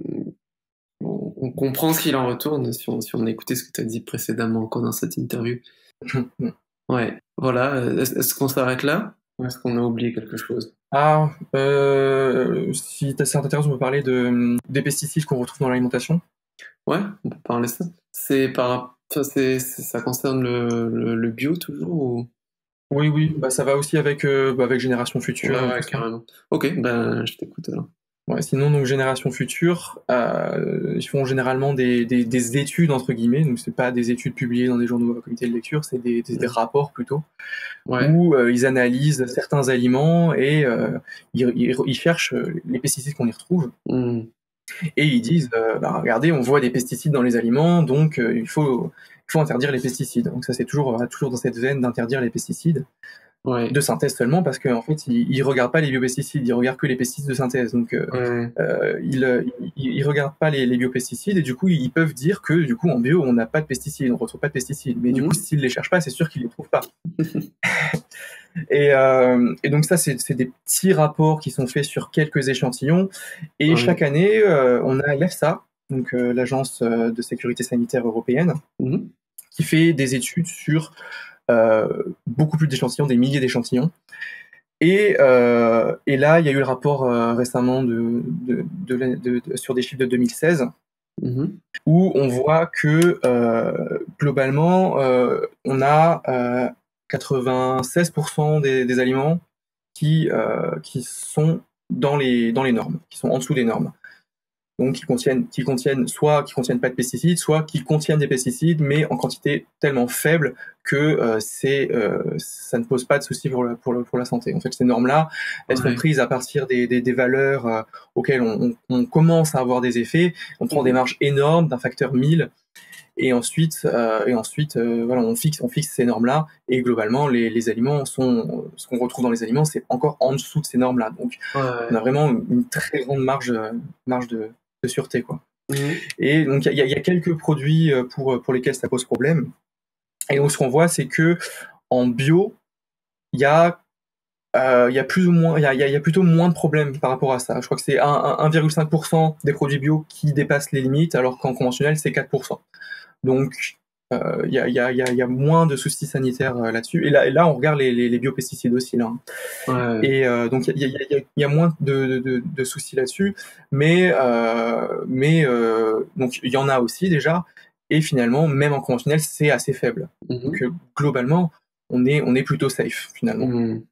on, on comprend ce qu'il en retourne si on, si on a écouté ce que tu as dit précédemment encore dans cette interview. Ouais, voilà. Est-ce, est-ce qu'on s'arrête là ou est-ce qu'on a oublié quelque chose? Ah, euh, si ça t'intéresse, on peut parler de, des pesticides qu'on retrouve dans l'alimentation. Ouais, on peut parler de ça. C'est par, ça, c'est, c'est- ça concerne le, le, le bio toujours ou... Oui, oui, bah, ça va aussi avec, euh, bah, avec Génération Future. Ouais, ouais, carrément. Ok, ben je t'écoute alors. Ouais, sinon, donc Génération Future, euh, ils font généralement des, des, des études entre guillemets, donc c'est pas des études publiées dans des journaux à comité de lecture, c'est des, des, des rapports plutôt, ouais. où euh, ils analysent certains aliments et euh, ils, ils, ils cherchent les pesticides qu'on y retrouve. Mmh. Et ils disent, euh, bah, regardez, on voit des pesticides dans les aliments, donc euh, il, faut, il faut interdire les pesticides. Donc ça c'est toujours, euh, toujours dans cette veine d'interdire les pesticides. Ouais. De synthèse seulement, parce qu'en fait, ils, ils regardent pas les biopesticides, ils regardent que les pesticides de synthèse. Donc, euh, ouais. euh, ils, ils, ils regardent pas les, les biopesticides, et du coup, ils peuvent dire que du coup, en bio, on n'a pas de pesticides, on retrouve pas de pesticides. Mais mmh. du coup, s'ils les cherchent pas, c'est sûr qu'ils les trouvent pas. et, euh, et donc ça, c'est, c'est des petits rapports qui sont faits sur quelques échantillons. Et ouais. chaque année, euh, on a l'EFSA, donc euh, l'Agence de sécurité sanitaire européenne, mmh. qui fait des études sur Euh, beaucoup plus d'échantillons, des milliers d'échantillons. Et, euh, et là, il y a eu le rapport euh, récemment de, de, de, de, de, sur des chiffres de deux mille seize, mmh. où on voit que euh, globalement, euh, on a euh, quatre-vingt-seize pour cent des, des aliments qui, euh, qui sont dans les, dans les normes, qui sont en dessous des normes. Donc qui contiennent, qui contiennent soit qui contiennent pas de pesticides, soit qui contiennent des pesticides, mais en quantité tellement faible que euh, c'est, euh, ça ne pose pas de soucis pour, pour, pour la santé. En fait, ces normes-là, elles ouais. sont prises à partir des, des, des valeurs euh, auxquelles on, on, on commence à avoir des effets. On prend mmh. des marges énormes d'un facteur mille, et ensuite, euh, et ensuite, euh, voilà, on fixe, on fixe ces normes-là. Et globalement, les, les aliments sont, ce qu'on retrouve dans les aliments, c'est encore en dessous de ces normes-là. Donc, ouais, ouais. on a vraiment une, une très grande marge, marge de de sûreté, quoi. Mmh. Et donc il y, y a quelques produits pour pour lesquels ça pose problème. Et donc ce qu'on voit, c'est que en bio, il y a euh, il y a plus ou moins, il y a, y a plutôt moins de problèmes par rapport à ça. Je crois que c'est un virgule cinq pour cent des produits bio qui dépassent les limites, alors qu'en conventionnel c'est quatre pour cent. Donc il euh, y, a, y, a, y a moins de soucis sanitaires euh, là-dessus. Et là, et là, on regarde les, les, les biopesticides aussi. Là. Ouais. Et euh, donc, il y a, y, a, y a moins de, de, de soucis là-dessus. Mais, euh, mais euh, donc il y en a aussi déjà. Et finalement, même en conventionnel, c'est assez faible. Mm-hmm. Donc, euh, globalement, on est, on est plutôt safe, finalement. Mm.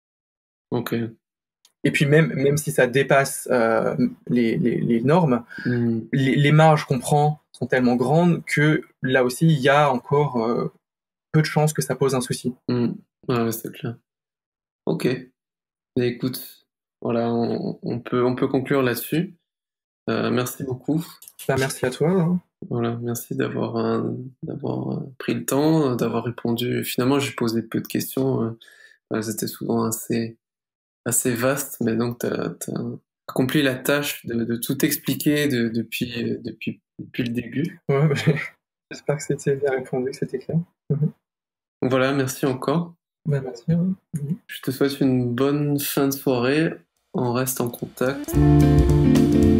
Ok. Et puis, même, même si ça dépasse euh, les, les, les normes, mm. les, les marges qu'on prend sont tellement grandes que là aussi, il y a encore euh, peu de chances que ça pose un souci. Mmh. Ouais, c'est clair. Ok. Et écoute, voilà, on, on, peut, on peut conclure là-dessus. Euh, merci beaucoup. Bah, merci à toi. Hein. Voilà, merci d'avoir, euh, d'avoir pris le temps, d'avoir répondu. Finalement, j'ai posé peu de questions. Euh, elles étaient souvent assez, assez vastes, mais donc tu as accompli la tâche de, de tout expliquer de, depuis, depuis, depuis le début. Ouais, bah, j'espère que c'était bien répondu, que c'était clair. Mmh. Voilà, merci encore. Bah, merci. Hein. Mmh. Je te souhaite une bonne fin de soirée. On reste en contact.